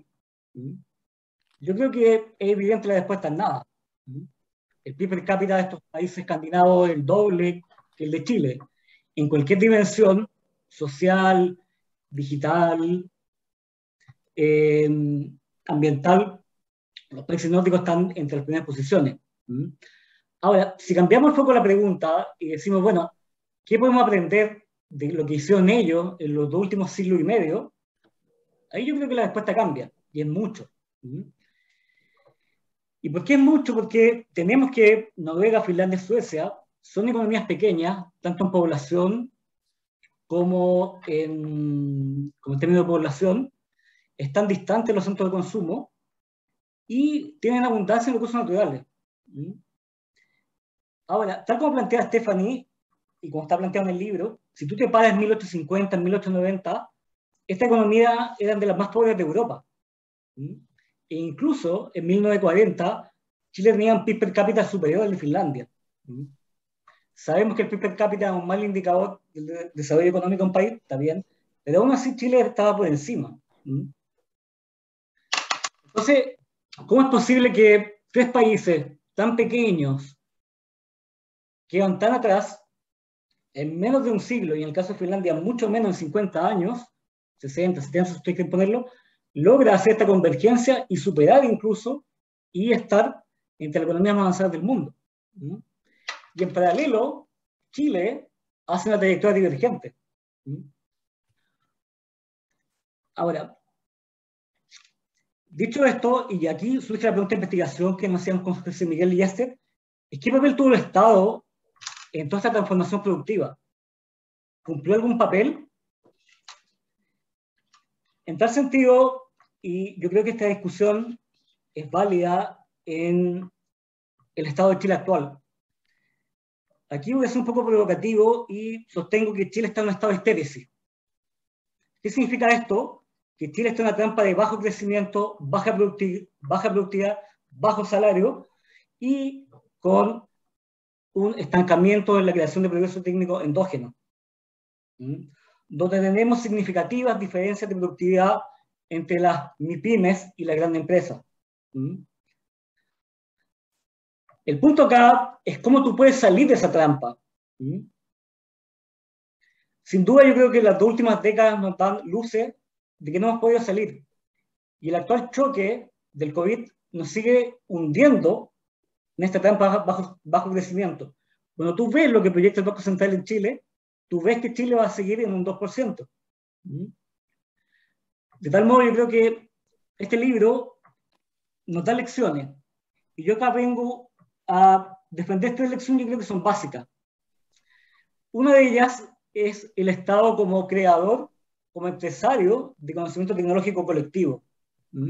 Yo creo que es evidente la respuesta es nada. El P I B per cápita de estos países escandinavos es el doble que el de Chile. En cualquier dimensión, social, digital, Eh, ambiental, los países nórdicos están entre las primeras posiciones. ¿Mm? Ahora, si cambiamos el foco de la pregunta y decimos, bueno, ¿qué podemos aprender de lo que hicieron ellos en los dos últimos siglos y medio? Ahí yo creo que la respuesta cambia, y es mucho. ¿Mm? ¿Y por qué es mucho? Porque tenemos que Noruega, Finlandia y Suecia son economías pequeñas, tanto en población como en, como en términos de población, están distantes de los centros de consumo y tienen abundancia en recursos naturales. Ahora, tal como plantea Stephanie, y como está planteado en el libro, si tú te paras en mil ochocientos cincuenta, en mil ochocientos noventa, esta economía era de las más pobres de Europa. E incluso en mil novecientos cuarenta, Chile tenía un P I B per cápita superior al de Finlandia. Sabemos que el P I B per cápita es un mal indicador del desarrollo económico de un país, está bien, pero aún así Chile estaba por encima. Entonces, ¿cómo es posible que tres países tan pequeños que van tan atrás en menos de un siglo, y en el caso de Finlandia mucho menos en cincuenta años, sesenta, setenta, si usted quiere ponerlo, logra hacer esta convergencia y superar incluso y estar entre las economías más avanzadas del mundo? Y en paralelo, Chile hace una trayectoria divergente. Ahora, dicho esto, y aquí surge la pregunta de investigación que nos hacían con José Miguel y Esther, es ¿qué papel tuvo el Estado en toda esta transformación productiva? ¿Cumplió algún papel? En tal sentido, y yo creo que esta discusión es válida en el Estado de Chile actual. Aquí voy a ser un poco provocativo y sostengo que Chile está en un estado de estéresis. ¿Qué significa esto? Que Chile está en una trampa de bajo crecimiento, baja productividad, baja productividad, bajo salario y con un estancamiento en la creación de progreso técnico endógeno, ¿Mm? donde tenemos significativas diferencias de productividad entre las MIPYMES y las grandes empresas. ¿Mm? El punto acá es cómo tú puedes salir de esa trampa. ¿Mm? Sin duda yo creo que las dos últimas décadas nos dan luces de que no hemos podido salir. Y el actual choque del COVID nos sigue hundiendo en esta trampa bajo, bajo crecimiento. Cuando tú ves lo que proyecta el Banco Central en Chile, tú ves que Chile va a seguir en un dos por ciento. De tal modo, yo creo que este libro nos da lecciones. Y yo acá vengo a defender tres lecciones que yo creo que son básicas. Una de ellas es el Estado como creador, como empresario de conocimiento tecnológico colectivo. ¿Mm?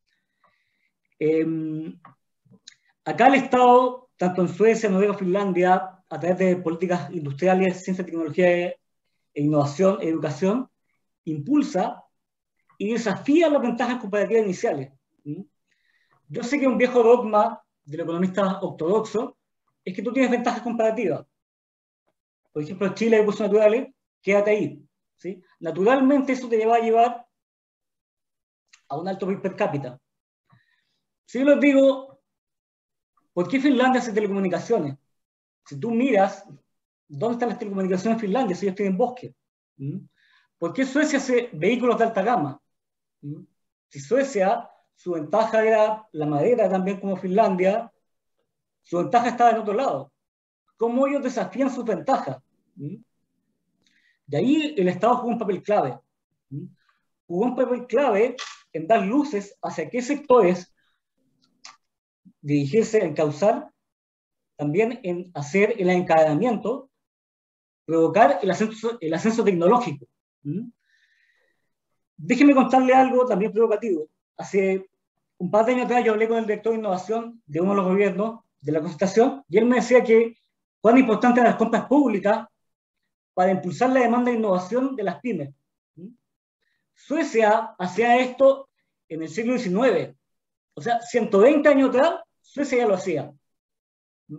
Eh, acá el Estado, tanto en Suecia, Noruega, Finlandia, a través de políticas industriales, ciencia, tecnología e innovación, educación, impulsa y desafía las ventajas comparativas iniciales. ¿Mm? Yo sé que un viejo dogma del economista ortodoxo es que tú tienes ventajas comparativas. Por ejemplo, Chile hay recursos naturales, quédate ahí. ¿Sí? Naturalmente eso te va a llevar a un alto P I B per cápita. Si yo les digo, ¿por qué Finlandia hace telecomunicaciones? Si tú miras, ¿dónde están las telecomunicaciones en Finlandia? Si ellos tienen bosque. ¿Mm? ¿Por qué Suecia hace vehículos de alta gama? ¿Mm? Si Suecia, su ventaja era la madera también como Finlandia, su ventaja estaba en otro lado. ¿Cómo ellos desafían sus ventajas? ¿Mm? De ahí el Estado jugó un papel clave. ¿Mm? Jugó un papel clave en dar luces hacia qué sectores dirigirse, encauzar, también en hacer el encadenamiento, provocar el ascenso, el ascenso tecnológico. ¿Mm? Déjeme contarle algo también provocativo. Hace un par de años atrás yo hablé con el director de innovación de uno de los gobiernos de la concertación y él me decía que cuán importantes eran las compras públicas para impulsar la demanda de innovación de las pymes. ¿Mm? Suecia hacía esto en el siglo diecinueve. O sea, ciento veinte años atrás, Suecia ya lo hacía. ¿Mm?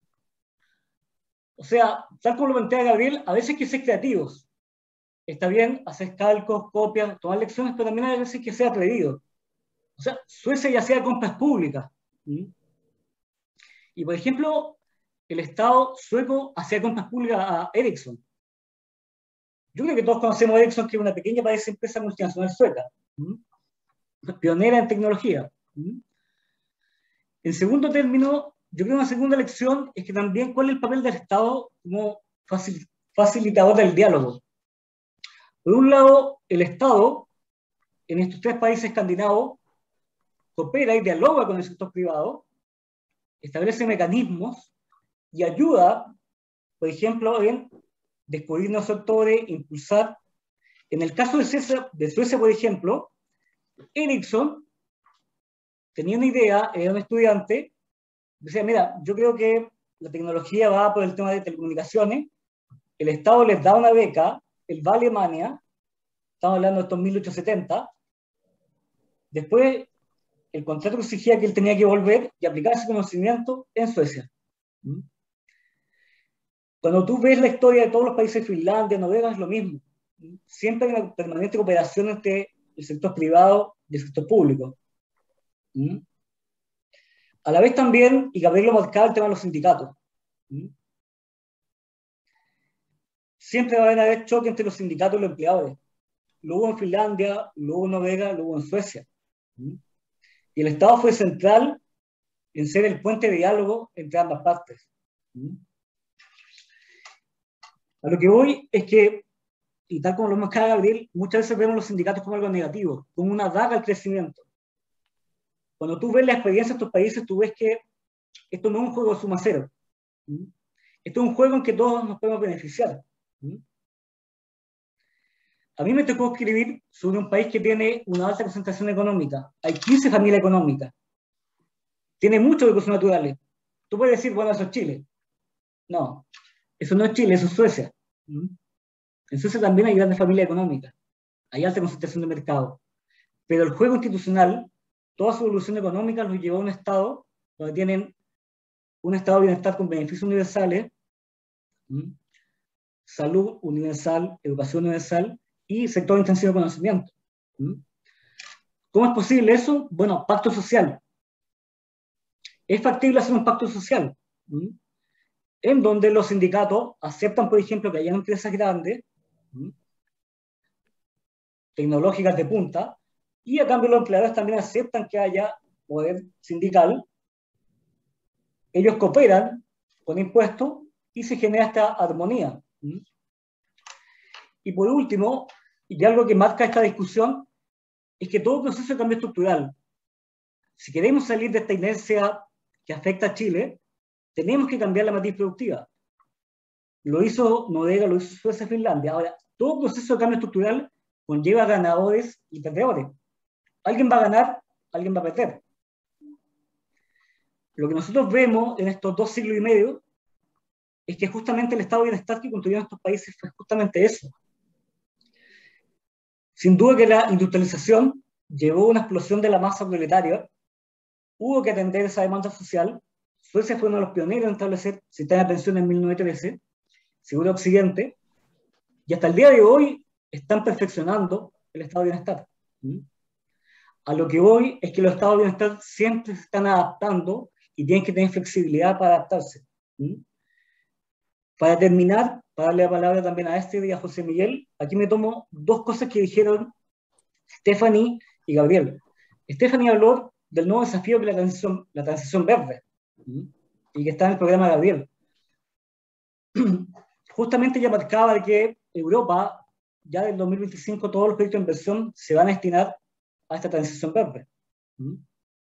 O sea, tal como lo plantea Gabriel, a veces hay que ser creativos. Está bien hacer calcos, copias, tomar lecciones, pero también a veces hay que ser atrevido. O sea, Suecia ya hacía compras públicas. ¿Mm? Y, por ejemplo, el Estado sueco hacía compras públicas a Ericsson. Yo creo que todos conocemos a Ericsson, que es una pequeña parece empresa multinacional sueca, ¿Mm? pionera en tecnología. ¿Mm? En segundo término, yo creo que una segunda lección es que también cuál es el papel del Estado como facil facilitador del diálogo. Por un lado, el Estado, en estos tres países escandinavos, coopera y dialoga con el sector privado, establece mecanismos y ayuda, por ejemplo, en descubrir nuevos sectores, impulsar. En el caso de Suecia, de Suecia, por ejemplo, Ericsson tenía una idea, era un estudiante, decía, mira, yo creo que la tecnología va por el tema de telecomunicaciones, el Estado les da una beca, él va a Alemania, estamos hablando de estos mil ochocientos setenta, después el contrato exigía que él tenía que volver y aplicar ese conocimiento en Suecia. ¿Mm? Cuando tú ves la historia de todos los países, Finlandia, Noruega, es lo mismo. ¿Mm? Siempre hay una permanente cooperación entre el sector privado y el sector público. ¿Mm? A la vez también, y Gabriel lo marcaba, el tema de los sindicatos. ¿Mm? Siempre va a haber choque entre los sindicatos y los empleadores. Lo hubo en Finlandia, lo hubo en Noruega, lo hubo en Suecia. ¿Mm? Y el Estado fue central en ser el puente de diálogo entre ambas partes. ¿Mm? A lo que voy es que, y tal como lo marcaba Gabriel, muchas veces vemos los sindicatos como algo negativo, como una daga al crecimiento. Cuando tú ves la experiencia de estos países, tú ves que esto no es un juego de suma cero. ¿Mm? Esto es un juego en que todos nos podemos beneficiar. ¿Mm? A mí me tocó escribir sobre un país que tiene una alta concentración económica. Hay quince familias económicas. Tiene muchos recursos naturales. Tú puedes decir, bueno, eso es Chile. No, eso no es Chile, eso es Suecia. ¿Mm? En Suecia también hay grandes familias económicas. Hay alta concentración de mercado. Pero el juego institucional, toda su evolución económica los llevó a un estado donde tienen un estado de bienestar con beneficios universales, ¿Mm? salud universal, educación universal y sector intensivo de conocimiento. ¿Mm? ¿Cómo es posible eso? Bueno, pacto social. es factible hacer un pacto social, ¿m? en donde los sindicatos aceptan, por ejemplo, que haya empresas grandes, ¿m? tecnológicas de punta, y a cambio los empleadores también aceptan que haya poder sindical. Ellos cooperan con impuestos y se genera esta armonía. ¿m? Y por último, y algo que marca esta discusión, es que todo proceso de cambio estructural, si queremos salir de esta inercia que afecta a Chile, tenemos que cambiar la matriz productiva. Lo hizo Noruega, lo hizo Suecia, Finlandia. Ahora, todo proceso de cambio estructural conlleva ganadores y perdedores. Alguien va a ganar, alguien va a perder. Lo que nosotros vemos en estos dos siglos y medio es que justamente el estado de bienestar que construyeron estos países fue justamente eso. Sin duda que la industrialización llevó a una explosión de la masa proletaria, hubo que atender esa demanda social. Suecia fue uno de los pioneros en establecer sistemas de pensión en mil novecientos trece, seguro Occidente, y hasta el día de hoy están perfeccionando el estado de bienestar. ¿Mm? A lo que voy es que los estados de bienestar siempre se están adaptando y tienen que tener flexibilidad para adaptarse. ¿Mm? Para terminar, para darle la palabra también a Esther y a José Miguel, aquí me tomo dos cosas que dijeron Stephanie y Gabriel. Stephanie habló del nuevo desafío que es la transición, la transición verde, ¿sí? Y que está en el programa de Gabriel. Justamente ella marcaba que Europa, ya del dos mil veinticinco, todos los proyectos de inversión se van a destinar a esta transición verde. ¿Sí?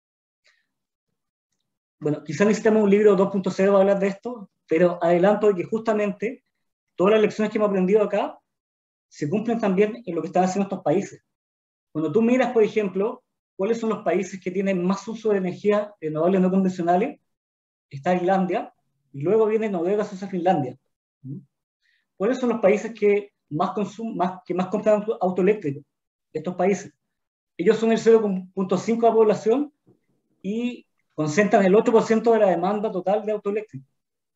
Bueno, quizás necesitamos un libro dos punto cero para hablar de esto, pero adelanto de que justamente todas las lecciones que hemos aprendido acá se cumplen también en lo que están haciendo estos países. Cuando tú miras, por ejemplo, cuáles son los países que tienen más uso de energías renovables no convencionales, está Islandia, y luego viene Noruega, Suecia, Finlandia. ¿Cuáles son los países que más, consum más, que más compran auto, auto eléctrico? Estos países. Ellos son el cero punto cinco de la población y concentran el ocho por ciento de la demanda total de auto eléctrico.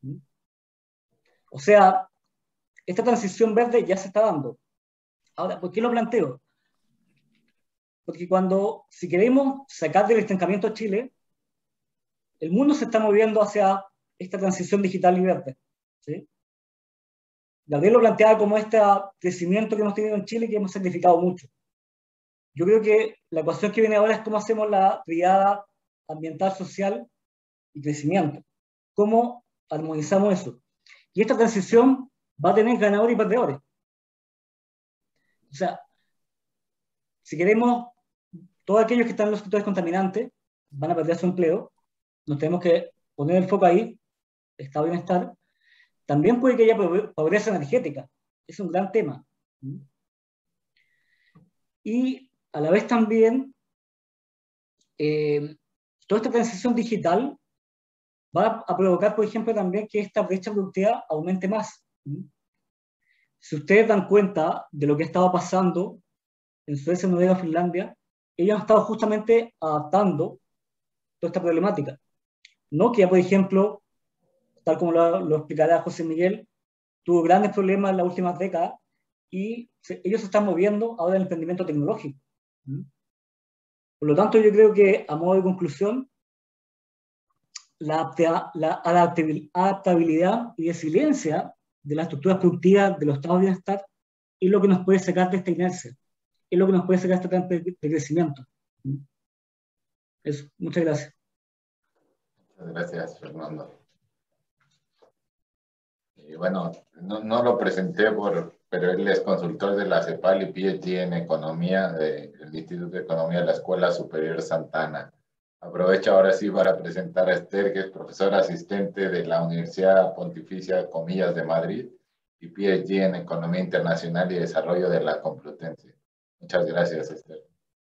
O sea, esta transición verde ya se está dando. Ahora, ¿por qué lo planteo? Porque cuando, si queremos sacar del estancamiento a Chile, el mundo se está moviendo hacia esta transición digital y verde. ¿Sí? Gabriel lo planteaba como este crecimiento que hemos tenido en Chile y que hemos sacrificado mucho. Yo creo que la ecuación que viene ahora es cómo hacemos la triada ambiental, social y crecimiento. ¿Cómo armonizamos eso? Y esta transición va a tener ganadores y perdedores. O sea, si queremos, todos aquellos que están en los sectores contaminantes van a perder su empleo. Nos tenemos que poner el foco ahí, estado de bienestar. También puede que haya pobreza energética. Es un gran tema. Y a la vez también, eh, toda esta transición digital va a provocar, por ejemplo, también que esta brecha productiva aumente más. Si ustedes dan cuenta de lo que estaba pasando en Suecia, Noruega, Finlandia, ellos han estado justamente adaptando toda esta problemática. Nokia, por ejemplo, tal como lo, lo explicará José Miguel, tuvo grandes problemas en las últimas décadas y se, ellos se están moviendo ahora en el emprendimiento tecnológico. Por lo tanto, yo creo que, a modo de conclusión, la, la adaptabilidad y resiliencia de las estructuras productivas de los estados de bienestar es lo que nos puede sacar de esta inercia, es lo que nos puede sacar de este plan de crecimiento. Eso, muchas gracias. Muchas gracias, Fernando. Y bueno, no, no lo presenté, por, pero él es consultor de la CEPAL y P H D en Economía del Instituto de Economía de la Escuela Superior Santana. Aprovecho ahora sí para presentar a Esther, que es profesora asistente de la Universidad Pontificia Comillas de Madrid y P H D en Economía Internacional y Desarrollo de la Complutense. Muchas gracias, Esther.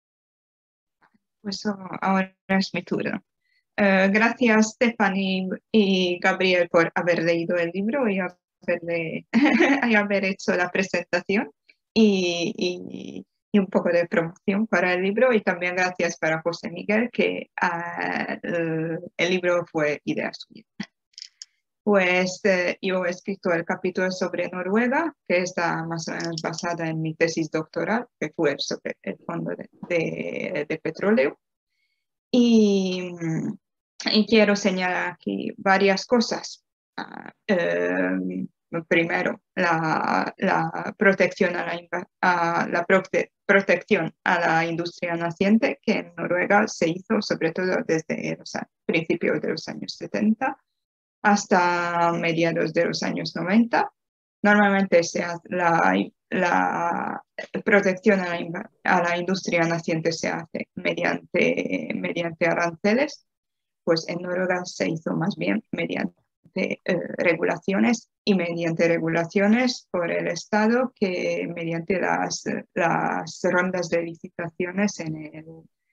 Pues ahora es mi turno. Uh, gracias, Stephanie y Gabriel, por haber leído el libro y, haberle, y haber hecho la presentación y, y, y un poco de promoción para el libro. Y también gracias para José Miguel, que uh, uh, el libro fue idea suya. Pues uh, yo he escrito el capítulo sobre Noruega, que está más o menos basada en mi tesis doctoral, que fue sobre el fondo de, de, de petróleo. Y y quiero señalar aquí varias cosas. Uh, eh, primero, la, la protección a la, a la prote, protección a la industria naciente, que en Noruega se hizo sobre todo desde los principios de los años setenta hasta mediados de los años noventa. Normalmente se hace la, la protección a la, a la industria naciente se hace mediante, mediante aranceles, pues en Noruega se hizo más bien mediante eh, regulaciones y mediante regulaciones por el Estado que mediante las, las rondas de licitaciones en el,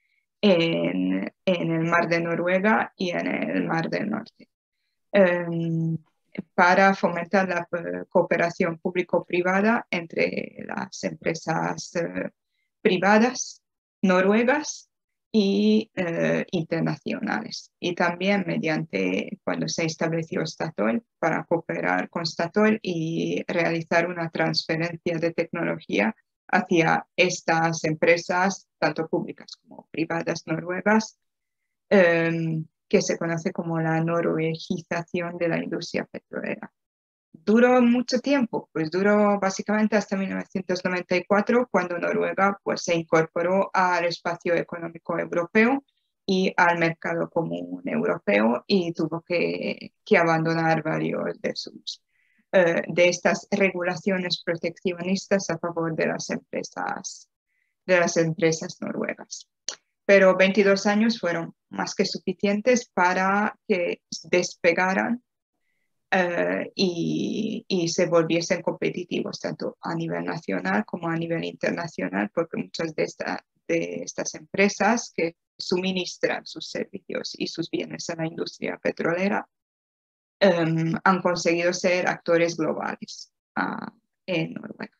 en, en el Mar de Noruega y en el Mar del Norte. Um, para fomentar la uh, cooperación público-privada entre las empresas uh, privadas noruegas y uh, internacionales. Y también mediante, cuando se estableció Statoil, para cooperar con Statoil y realizar una transferencia de tecnología hacia estas empresas, tanto públicas como privadas noruegas, um, que se conoce como la noruegización de la industria petrolera. ¿Duró mucho tiempo? Pues duró básicamente hasta mil novecientos noventa y cuatro, cuando Noruega pues, se incorporó al espacio económico europeo y al mercado común europeo y tuvo que, que abandonar varios de sus uh, de estas regulaciones proteccionistas a favor de las empresas, de las empresas noruegas. Pero veintidós años fueron más que suficientes para que despegaran uh, y, y se volviesen competitivos, tanto a nivel nacional como a nivel internacional, porque muchas de, esta, de estas empresas que suministran sus servicios y sus bienes a la industria petrolera um, han conseguido ser actores globales uh, en Noruega.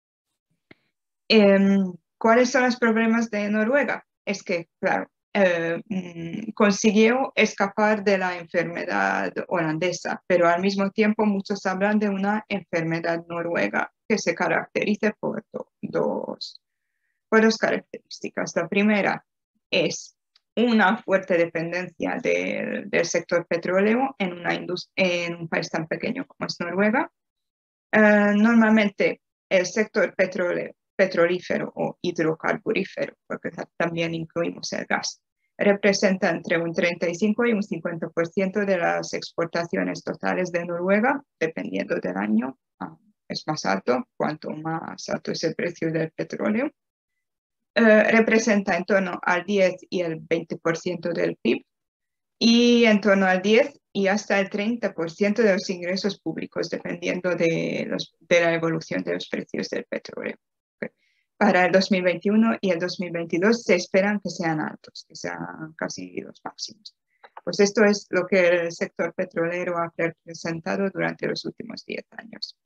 Um, ¿Cuáles son los problemas de Noruega? Es que, claro, eh, consiguió escapar de la enfermedad holandesa, pero al mismo tiempo muchos hablan de una enfermedad noruega que se caracteriza por do, dos, por dos características. La primera es una fuerte dependencia de, del sector petróleo en, una en un país tan pequeño como es Noruega. Eh, normalmente el sector petróleo petrolífero o hidrocarburífero, porque también incluimos el gas, representa entre un treinta y cinco y un cincuenta por ciento de las exportaciones totales de Noruega, dependiendo del año. Ah, es más alto, cuanto más alto es el precio del petróleo. Eh, representa en torno al diez y el veinte por ciento del P I B y en torno al diez y hasta el treinta por ciento de los ingresos públicos, dependiendo de, los, de la evolución de los precios del petróleo. Para el dos mil veintiuno y el dos mil veintidós se esperan que sean altos, que sean casi los máximos. Pues esto es lo que el sector petrolero ha representado durante los últimos diez años.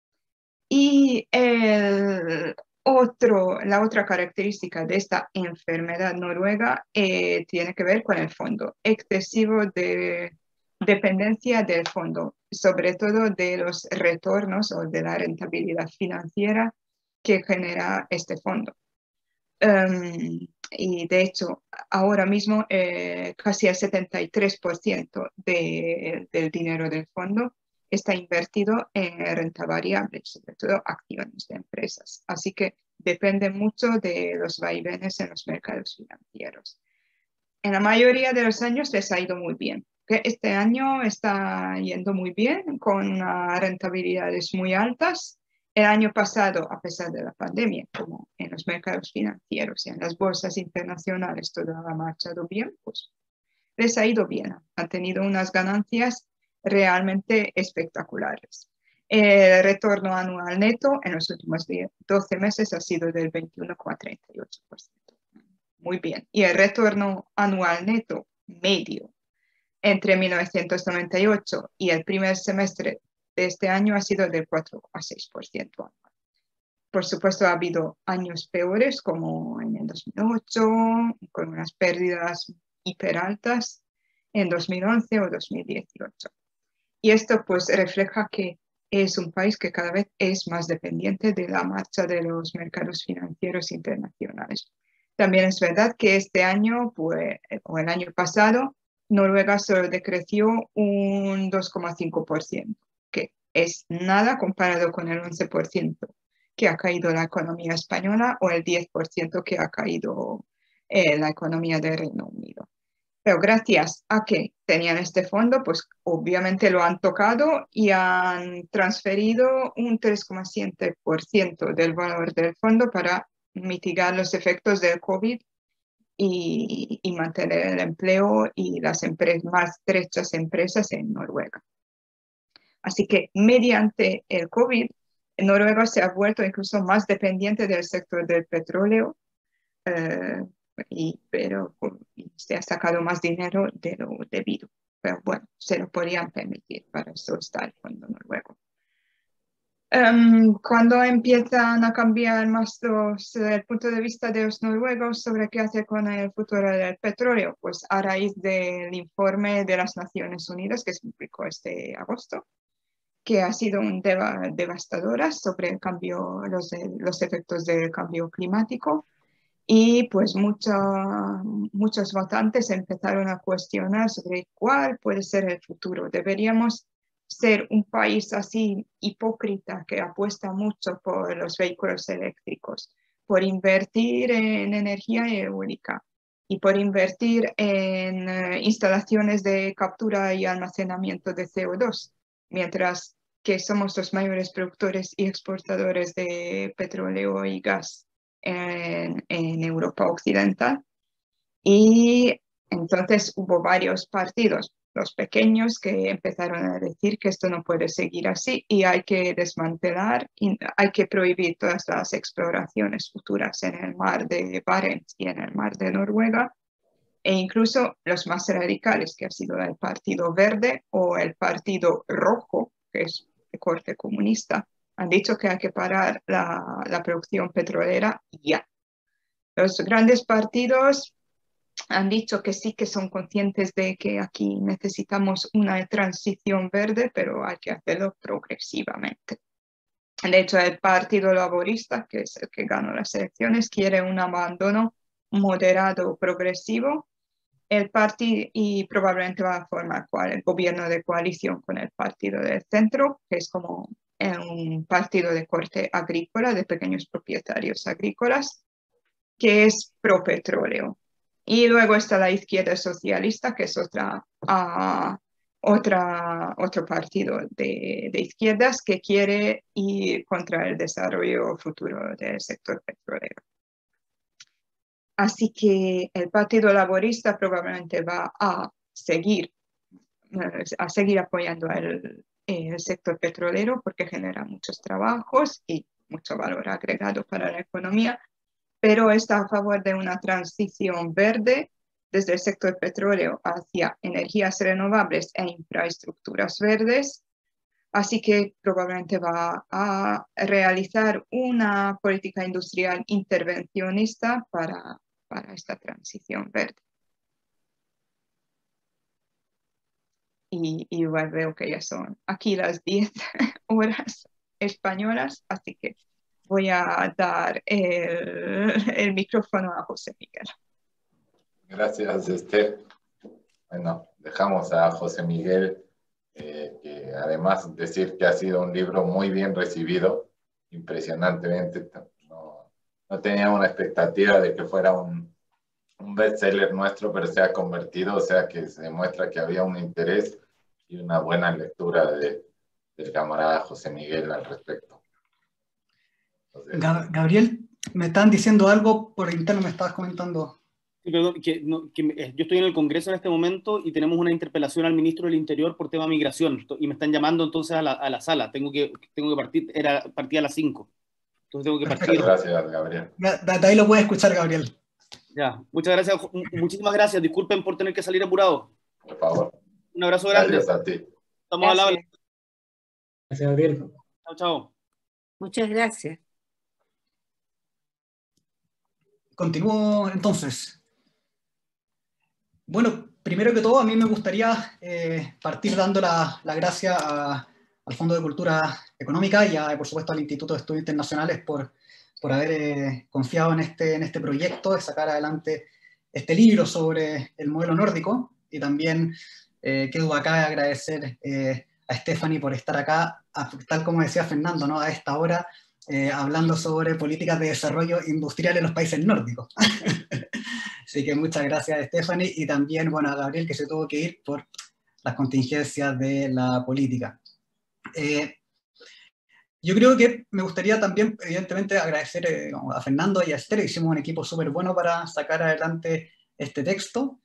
Y el otro, la otra característica de esta enfermedad noruega eh, tiene que ver con el fondo, excesivo de dependencia del fondo, sobre todo de los retornos o de la rentabilidad financiera que genera este fondo. Um, y de hecho, ahora mismo eh, casi el setenta y tres por ciento de, del dinero del fondo está invertido en renta variable, sobre todo acciones de empresas. Así que depende mucho de los vaivenes en los mercados financieros. En la mayoría de los años les ha ido muy bien. Este año está yendo muy bien, con uh, rentabilidades muy altas. El año pasado, a pesar de la pandemia, como en los mercados financieros y en las bolsas internacionales todo ha marchado bien, pues les ha ido bien. Han tenido unas ganancias realmente espectaculares. El retorno anual neto en los últimos doce meses ha sido del veintiuno coma treinta y ocho por ciento. Muy bien. Y el retorno anual neto medio entre mil novecientos noventa y ocho y el primer semestre de este año ha sido del cuatro coma seis por ciento anual. Por supuesto, ha habido años peores, como en el dos mil ocho, con unas pérdidas hiperaltas, en dos mil once o dos mil dieciocho. Y esto pues refleja que es un país que cada vez es más dependiente de la marcha de los mercados financieros internacionales. También es verdad que este año, pues, o el año pasado, Noruega solo decreció un dos coma cinco por ciento, que es nada comparado con el once por ciento que ha caído la economía española o el diez por ciento que ha caído eh, la economía del Reino Unido. Pero gracias a que tenían este fondo, pues obviamente lo han tocado y han transferido un tres coma siete por ciento del valor del fondo para mitigar los efectos del COVID y, y mantener el empleo y las empresas, más estrechas empresas en Noruega. Así que mediante el COVID, Noruega se ha vuelto incluso más dependiente del sector del petróleo, eh, y, pero y se ha sacado más dinero de lo debido. Pero bueno, se lo podían permitir, para eso está el fondo noruego. Um, cuando empiezan a cambiar más los, el punto de vista de los noruegos sobre qué hacer con el futuro del petróleo, pues a raíz del informe de las Naciones Unidas que se publicó este agosto, que ha sido un deva, devastadora sobre el cambio, los, los efectos del cambio climático. Y pues mucha, muchos votantes empezaron a cuestionar sobre cuál puede ser el futuro. ¿Deberíamos ser un país así hipócrita que apuesta mucho por los vehículos eléctricos, por invertir en energía eólica y por invertir en uh, instalaciones de captura y almacenamiento de C O dos, mientras que somos los mayores productores y exportadores de petróleo y gas En, en Europa Occidental? Y entonces hubo varios partidos, los pequeños, que empezaron a decir que esto no puede seguir así y hay que desmantelar, y hay que prohibir todas las exploraciones futuras en el mar de Barents y en el mar de Noruega. E incluso los más radicales, que ha sido el Partido Verde o el Partido Rojo, que es de corte comunista, han dicho que hay que parar la, la producción petrolera ya. Los grandes partidos han dicho que sí, que son conscientes de que aquí necesitamos una transición verde, pero hay que hacerlo progresivamente. De hecho, el Partido Laborista, que es el que ganó las elecciones, quiere un abandono moderado progresivo. El partido, y probablemente va a formar el gobierno de coalición con el Partido del Centro, que es como un partido de corte agrícola, de pequeños propietarios agrícolas, que es pro petróleo. Y luego está la izquierda socialista, que es otra, uh, otra, otro partido de, de izquierdas que quiere ir contra el desarrollo futuro del sector petrolero. Así que el Partido Laborista probablemente va a seguir, a seguir apoyando el, el sector petrolero porque genera muchos trabajos y mucho valor agregado para la economía, pero está a favor de una transición verde desde el sector petróleo hacia energías renovables e infraestructuras verdes. Así que probablemente va a realizar una política industrial intervencionista para, para esta transición verde. Y, y igual veo que ya son aquí las diez horas españolas, así que voy a dar el, el micrófono a José Miguel. Gracias, Esther. Bueno, dejamos a José Miguel. Eh, que además decir que ha sido un libro muy bien recibido, impresionantemente. No, no tenía una expectativa de que fuera un, un bestseller nuestro, pero se ha convertido, o sea que se demuestra que había un interés y una buena lectura de, del camarada José Miguel al respecto. Entonces, Gabriel, me están diciendo algo por interno, me estabas comentando. Sí, perdón, que, no, que yo estoy en el Congreso en este momento y tenemos una interpelación al ministro del Interior por tema migración y me están llamando entonces a la, a la sala. Tengo que, tengo que partir, era partida a las cinco. Entonces tengo que partir. Gracias, Gabriel. De, de ahí lo puedes escuchar, Gabriel. Ya, muchas gracias, muchísimas gracias. Disculpen por tener que salir apurado. Por favor. Un abrazo grande. Gracias a ti. Estamos al habla. Gracias, Gabriel. Chao, chao. Muchas gracias. Continúo entonces. Bueno, primero que todo, a mí me gustaría eh, partir dando la, la gracia a, al Fondo de Cultura Económica y, a, por supuesto, al Instituto de Estudios Internacionales por, por haber eh, confiado en este, en este proyecto de sacar adelante este libro sobre el modelo nórdico. y también eh, quedo acá de agradecer eh, a Stephanie por estar acá, a, tal como decía Fernando, ¿no? A esta hora, eh, hablando sobre políticas de desarrollo industrial en los países nórdicos. Así que muchas gracias, Stephanie, y también, bueno, a Gabriel, que se tuvo que ir por las contingencias de la política. Eh, yo creo que me gustaría también, evidentemente, agradecer eh, a Fernando y a Esther. Hicimos un equipo súper bueno para sacar adelante este texto.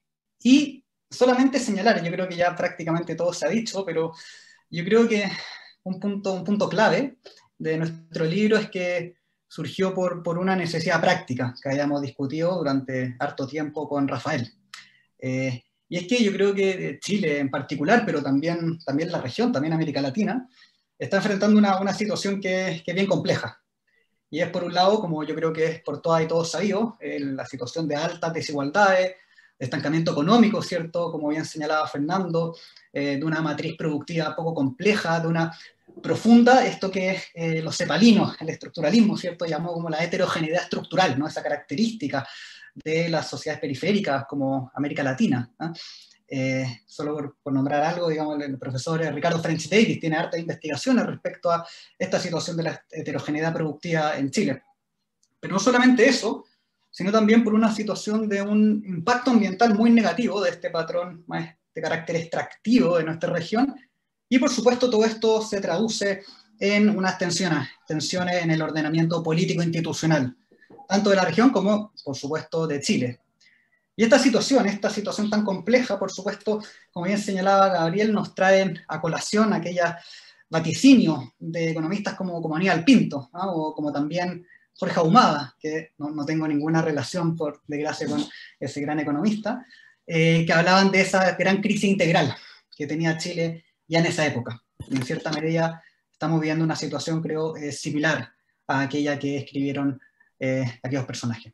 Y solamente señalar, yo creo que ya prácticamente todo se ha dicho, pero yo creo que un punto, un punto clave de nuestro libro es que surgió por, por una necesidad práctica que hayamos discutido durante harto tiempo con Rafael. Eh, y es que yo creo que Chile en particular, pero también, también la región, también América Latina, está enfrentando una, una situación que, que es bien compleja. Y es por un lado, como yo creo que es por todas y todos sabido, eh, la situación de altas desigualdades, de estancamiento económico, ¿cierto? Como bien señalaba Fernando, eh, de una matriz productiva poco compleja, de una profunda, esto que eh, los cepalinos, el estructuralismo, ¿cierto? Llamó como la heterogeneidad estructural, ¿no? Esa característica de las sociedades periféricas como América Latina, ¿no? Eh, solo por, por nombrar algo, digamos, el profesor Ricardo French Davis tiene hartas investigaciones respecto a esta situación de la heterogeneidad productiva en Chile. Pero no solamente eso, sino también por una situación de un impacto ambiental muy negativo de este patrón más de carácter extractivo de nuestra región, y por supuesto todo esto se traduce en unas tensiones, tensiones en el ordenamiento político institucional, tanto de la región como, por supuesto, de Chile. Y esta situación, esta situación tan compleja, por supuesto, como bien señalaba Gabriel, nos traen a colación aquellos vaticinios de economistas como, como Aníbal Pinto, ¿no? O como también Jorge Ahumada, que no, no tengo ninguna relación, por desgracia, con ese gran economista, eh, que hablaban de esa gran crisis integral que tenía Chile ya en esa época. Y en cierta medida estamos viviendo una situación, creo, eh, similar a aquella que escribieron eh, aquellos personajes.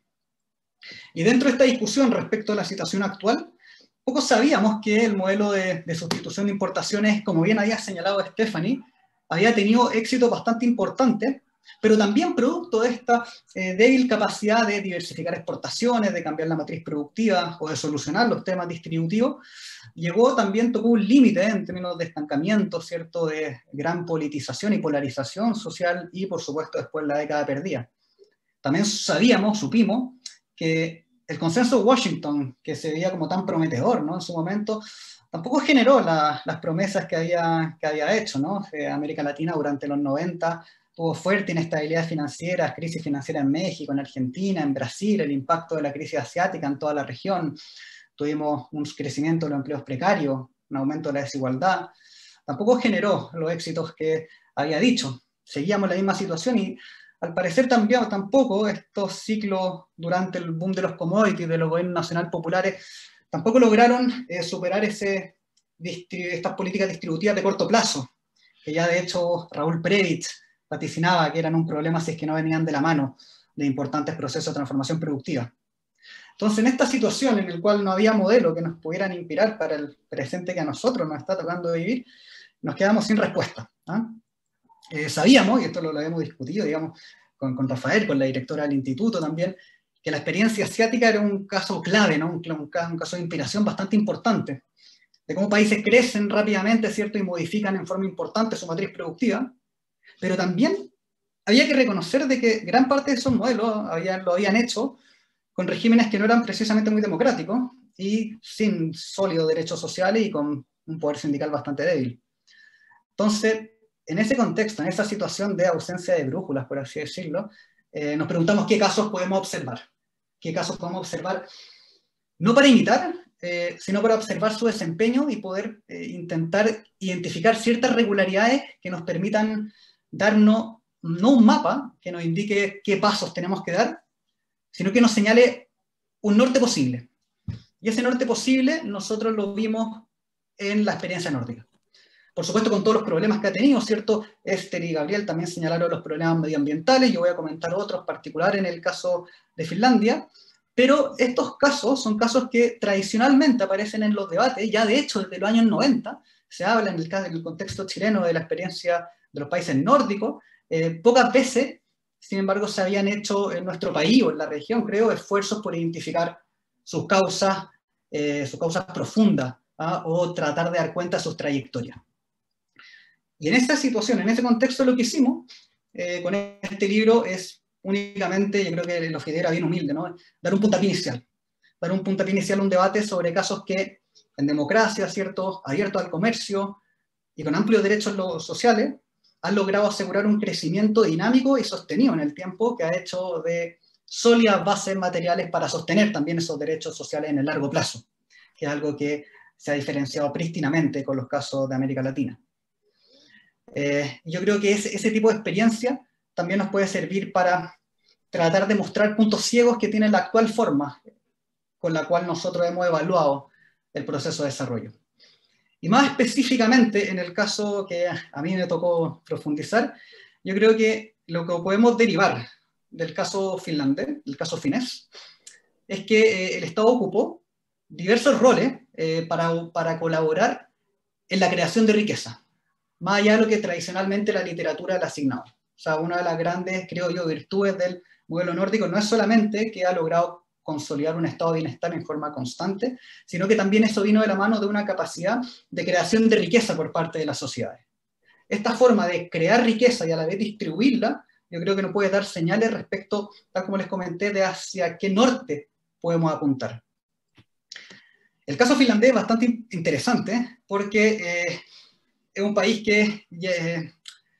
Y dentro de esta discusión respecto a la situación actual, poco sabíamos que el modelo de, de sustitución de importaciones, como bien había señalado Stephanie, había tenido éxito bastante importante, pero también producto de esta eh, débil capacidad de diversificar exportaciones, de cambiar la matriz productiva o de solucionar los temas distributivos, llegó también, tocó un límite en términos de estancamiento, ¿cierto?, de gran politización y polarización social y, por supuesto, después la década perdida. También sabíamos, supimos, que el consenso de Washington, que se veía como tan prometedor, ¿no?, en su momento, tampoco generó la, las promesas que había, que había hecho, ¿no? Eh, América Latina durante los noventa tuvo fuerte inestabilidad financiera, crisis financiera en México, en Argentina, en Brasil, el impacto de la crisis asiática en toda la región. Tuvimos un crecimiento de los empleos precarios, un aumento de la desigualdad. Tampoco generó los éxitos que había dicho. Seguíamos la misma situación y al parecer también, tampoco estos ciclos durante el boom de los commodities, de los gobiernos nacionales populares, tampoco lograron eh, superar ese, estas políticas distributivas de corto plazo, que ya de hecho Raúl Previch vaticinaba que eran un problema si es que no venían de la mano de importantes procesos de transformación productiva. Entonces, en esta situación en la cual no había modelo que nos pudieran inspirar para el presente que a nosotros nos está tocando vivir, nos quedamos sin respuesta, ¿ah? Eh, sabíamos, y esto lo, lo hemos discutido, digamos, con, con Rafael, con la directora del instituto también, que la experiencia asiática era un caso clave, ¿no? un, un, un caso de inspiración bastante importante, de cómo países crecen rápidamente, ¿cierto?, y modifican en forma importante su matriz productiva, pero también había que reconocer de que gran parte de esos modelos habían, lo habían hecho con regímenes que no eran precisamente muy democráticos y sin sólidos derechos sociales y con un poder sindical bastante débil. Entonces, en ese contexto, en esa situación de ausencia de brújulas, por así decirlo, eh, nos preguntamos qué casos podemos observar. ¿Qué casos podemos observar? No para imitar, eh, sino para observar su desempeño y poder eh, intentar identificar ciertas regularidades que nos permitan darnos, no un mapa que nos indique qué pasos tenemos que dar, sino que nos señale un norte posible. Y ese norte posible nosotros lo vimos en la experiencia nórdica. Por supuesto, con todos los problemas que ha tenido, ¿cierto? Esther y Gabriel también señalaron los problemas medioambientales, yo voy a comentar otros particulares en el caso de Finlandia, pero estos casos son casos que tradicionalmente aparecen en los debates, ya de hecho desde los años noventa, se habla en el, caso, en el contexto chileno de la experiencia de los países nórdicos, eh, pocas veces, sin embargo, se habían hecho en nuestro país o en la región, creo, esfuerzos por identificar sus causas eh, sus causas profundas, ¿ah? o tratar de dar cuenta de sus trayectorias. Y en esa situación, en ese contexto, lo que hicimos eh, con este libro es únicamente, yo creo que el objetivo era bien humilde, ¿no? Dar un puntapié inicial. Dar un puntapié inicial a un debate sobre casos que en democracia, ¿cierto?, abiertos al comercio y con amplios derechos sociales, han logrado asegurar un crecimiento dinámico y sostenido en el tiempo que ha hecho de sólidas bases materiales para sostener también esos derechos sociales en el largo plazo, que es algo que se ha diferenciado prístinamente con los casos de América Latina. Eh, yo creo que ese, ese tipo de experiencia también nos puede servir para tratar de mostrar puntos ciegos que tiene la actual forma con la cual nosotros hemos evaluado el proceso de desarrollo. Y más específicamente, en el caso que a mí me tocó profundizar, yo creo que lo que podemos derivar del caso finlandés, el caso finés, es que eh, el Estado ocupó diversos roles eh, para, para colaborar en la creación de riqueza, más allá de lo que tradicionalmente la literatura le ha asignado. O sea, una de las grandes, creo yo, virtudes del modelo nórdico no es solamente que ha logrado consolidar un estado de bienestar en forma constante, sino que también eso vino de la mano de una capacidad de creación de riqueza por parte de las sociedades. Esta forma de crear riqueza y a la vez distribuirla, yo creo que nos puede dar señales respecto, tal como les comenté, de hacia qué norte podemos apuntar. El caso finlandés es bastante interesante porque eh, es un país que eh,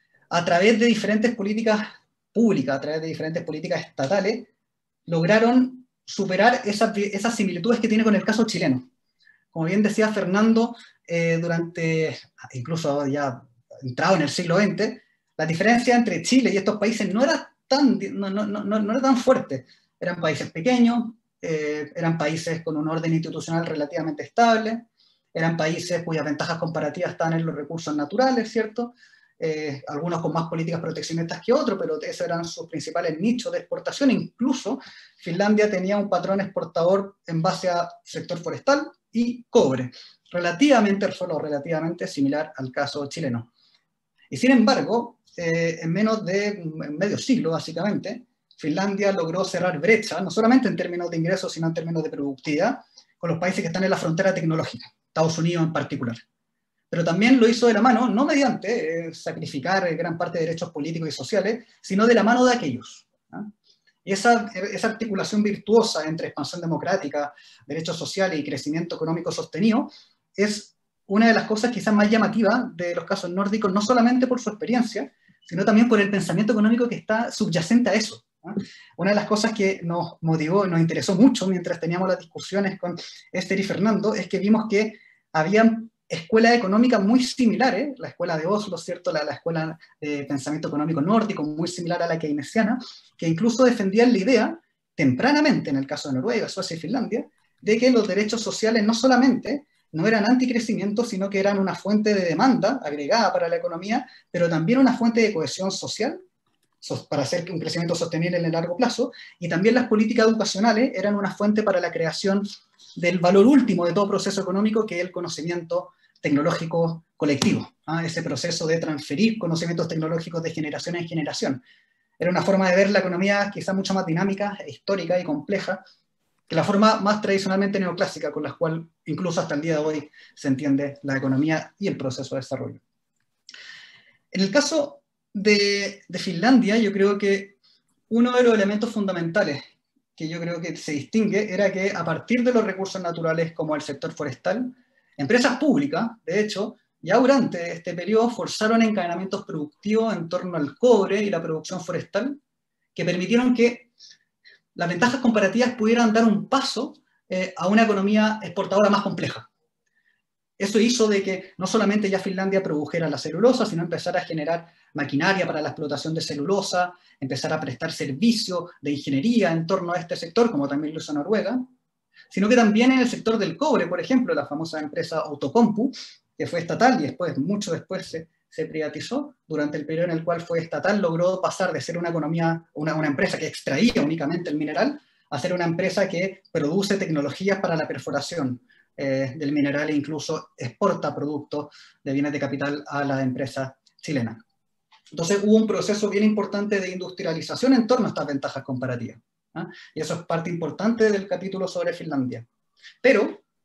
a través de diferentes políticas públicas, a través de diferentes políticas estatales, lograron superar esas, esas similitudes que tiene con el caso chileno. Como bien decía Fernando, eh, durante, incluso ya entrado en el siglo veinte, la diferencia entre Chile y estos países no era tan, no, no, no, no era tan fuerte. Eran países pequeños, eh, eran países con un orden institucional relativamente estable, eran países cuyas ventajas comparativas estaban en los recursos naturales, ¿cierto? Eh, algunos con más políticas proteccionistas que otros, pero esos eran sus principales nichos de exportación. Incluso Finlandia tenía un patrón exportador en base a sector forestal y cobre, relativamente, solo relativamente similar al caso chileno. Y sin embargo, eh, en menos de medio siglo, básicamente, Finlandia logró cerrar brecha, no solamente en términos de ingresos, sino en términos de productividad, con los países que están en la frontera tecnológica, Estados Unidos en particular. Pero también lo hizo de la mano, no mediante eh, sacrificar eh, gran parte de derechos políticos y sociales, sino de la mano de aquellos. ¿Ah? Y esa, esa articulación virtuosa entre expansión democrática, derechos sociales y crecimiento económico sostenido es una de las cosas quizás más llamativas de los casos nórdicos, no solamente por su experiencia, sino también por el pensamiento económico que está subyacente a eso. ¿Ah? Una de las cosas que nos motivó, nos interesó mucho mientras teníamos las discusiones con Esther y Fernando, es que vimos que habían escuelas económicas muy similares, la escuela de Oslo, ¿cierto? La, la escuela de pensamiento económico nórdico, muy similar a la keynesiana, que incluso defendían la idea, tempranamente en el caso de Noruega, Suecia y Finlandia, de que los derechos sociales no solamente no eran anticrecimiento, sino que eran una fuente de demanda agregada para la economía, pero también una fuente de cohesión social, para hacer un crecimiento sostenible en el largo plazo, y también las políticas educacionales eran una fuente para la creación del valor último de todo proceso económico, que es el conocimiento tecnológico colectivo, ¿ah? Ese proceso de transferir conocimientos tecnológicos de generación en generación. Era una forma de ver la economía quizá mucho más dinámica, histórica y compleja, que la forma más tradicionalmente neoclásica con la cual incluso hasta el día de hoy se entiende la economía y el proceso de desarrollo. En el caso de, de Finlandia, yo creo que uno de los elementos fundamentales que yo creo que se distingue era que a partir de los recursos naturales como el sector forestal, empresas públicas, de hecho, ya durante este periodo forzaron encadenamientos productivos en torno al cobre y la producción forestal, que permitieron que las ventajas comparativas pudieran dar un paso eh, a una economía exportadora más compleja. Eso hizo de que no solamente ya Finlandia produjera la celulosa, sino empezar a generar maquinaria para la explotación de celulosa, empezar a prestar servicios de ingeniería en torno a este sector, como también lo hizo Noruega, sino que también en el sector del cobre, por ejemplo, la famosa empresa Outokumpu, que fue estatal y después, mucho después se, se privatizó, durante el periodo en el cual fue estatal, logró pasar de ser una economía, una, una empresa que extraía únicamente el mineral, a ser una empresa que produce tecnologías para la perforación eh, del mineral e incluso exporta productos de bienes de capital a la empresa chilena. Entonces hubo un proceso bien importante de industrialización en torno a estas ventajas comparativas. ¿Ah? Y eso es parte importante del capítulo sobre Finlandia. Pero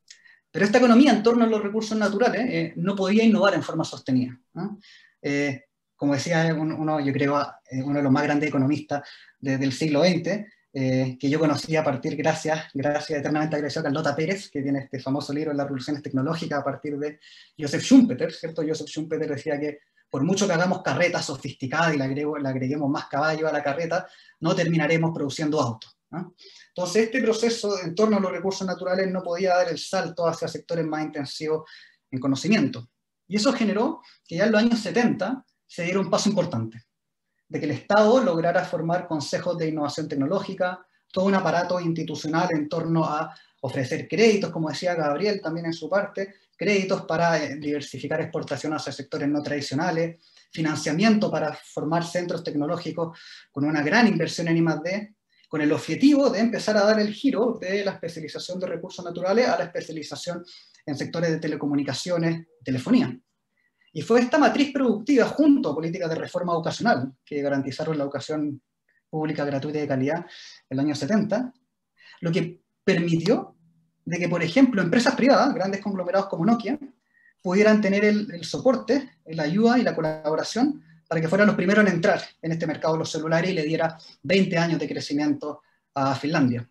Pero esta economía en torno a los recursos naturales eh, no podía innovar en forma sostenida, ¿no? Eh, como decía uno, yo creo, uno de los más grandes economistas de, del siglo veinte, eh, que yo conocí a partir, gracias, gracias eternamente agradeció a Carlota Pérez, que tiene este famoso libro, Las revoluciones tecnológicas, a partir de Joseph Schumpeter, ¿cierto? Joseph Schumpeter decía que por mucho que hagamos carretas sofisticadas y le, agrego, le agreguemos más caballos a la carreta, no terminaremos produciendo autos, ¿no? Entonces, este proceso en torno a los recursos naturales no podía dar el salto hacia sectores más intensivos en conocimiento. Y eso generó que ya en los años setenta se diera un paso importante, de que el Estado lograra formar consejos de innovación tecnológica, todo un aparato institucional en torno a ofrecer créditos, como decía Gabriel también en su parte, créditos para diversificar exportación hacia sectores no tradicionales, financiamiento para formar centros tecnológicos con una gran inversión en I más D, con el objetivo de empezar a dar el giro de la especialización de recursos naturales a la especialización en sectores de telecomunicaciones, telefonía. Y fue esta matriz productiva, junto a políticas de reforma educacional, que garantizaron la educación pública gratuita y de calidad en el año setenta, lo que permitió de que, por ejemplo, empresas privadas, grandes conglomerados como Nokia, pudieran tener el, el soporte, la ayuda y la colaboración para que fueran los primeros en entrar en este mercado de los celulares y le diera veinte años de crecimiento a Finlandia.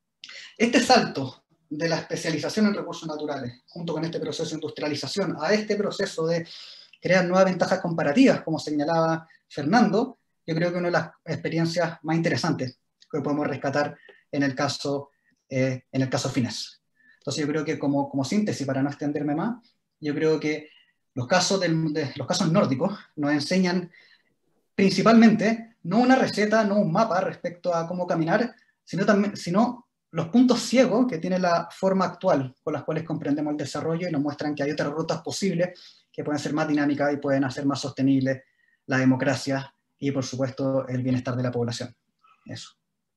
Este salto de la especialización en recursos naturales, junto con este proceso de industrialización, a este proceso de crear nuevas ventajas comparativas, como señalaba Fernando, yo creo que una de las experiencias más interesantes que podemos rescatar en el caso, eh, en el caso Fines. Entonces yo creo que como, como síntesis, para no extenderme más, yo creo que los casos, del, de, los casos nórdicos nos enseñan principalmente no una receta, no un mapa respecto a cómo caminar, sino, también, sino los puntos ciegos que tiene la forma actual con las cuales comprendemos el desarrollo y nos muestran que hay otras rutas posibles que pueden ser más dinámicas y pueden hacer más sostenible la democracia y, por supuesto, el bienestar de la población. Eso.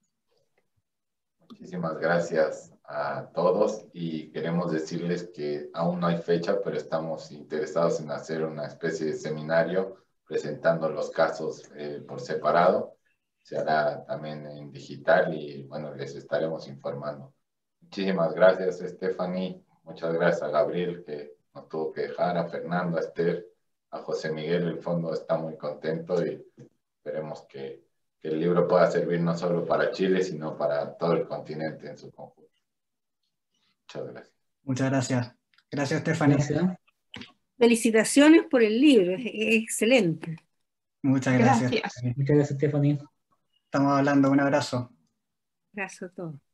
Muchísimas gracias a todos y queremos decirles que aún no hay fecha, pero estamos interesados en hacer una especie de seminario presentando los casos eh, por separado. Se hará también en digital y bueno, les estaremos informando. Muchísimas gracias, Stephanie. Muchas gracias a Gabriel, que nos tuvo que dejar, a Fernando, a Esther, a José Miguel. El fondo está muy contento y esperemos que, que el libro pueda servir no solo para Chile, sino para todo el continente en su conjunto. Muchas gracias. Muchas gracias. Gracias, Stephanie. Gracias. Felicitaciones por el libro, es, es excelente. Muchas gracias. Gracias. Muchas gracias, Stephanie. Estamos hablando, un abrazo. Gracias a todos.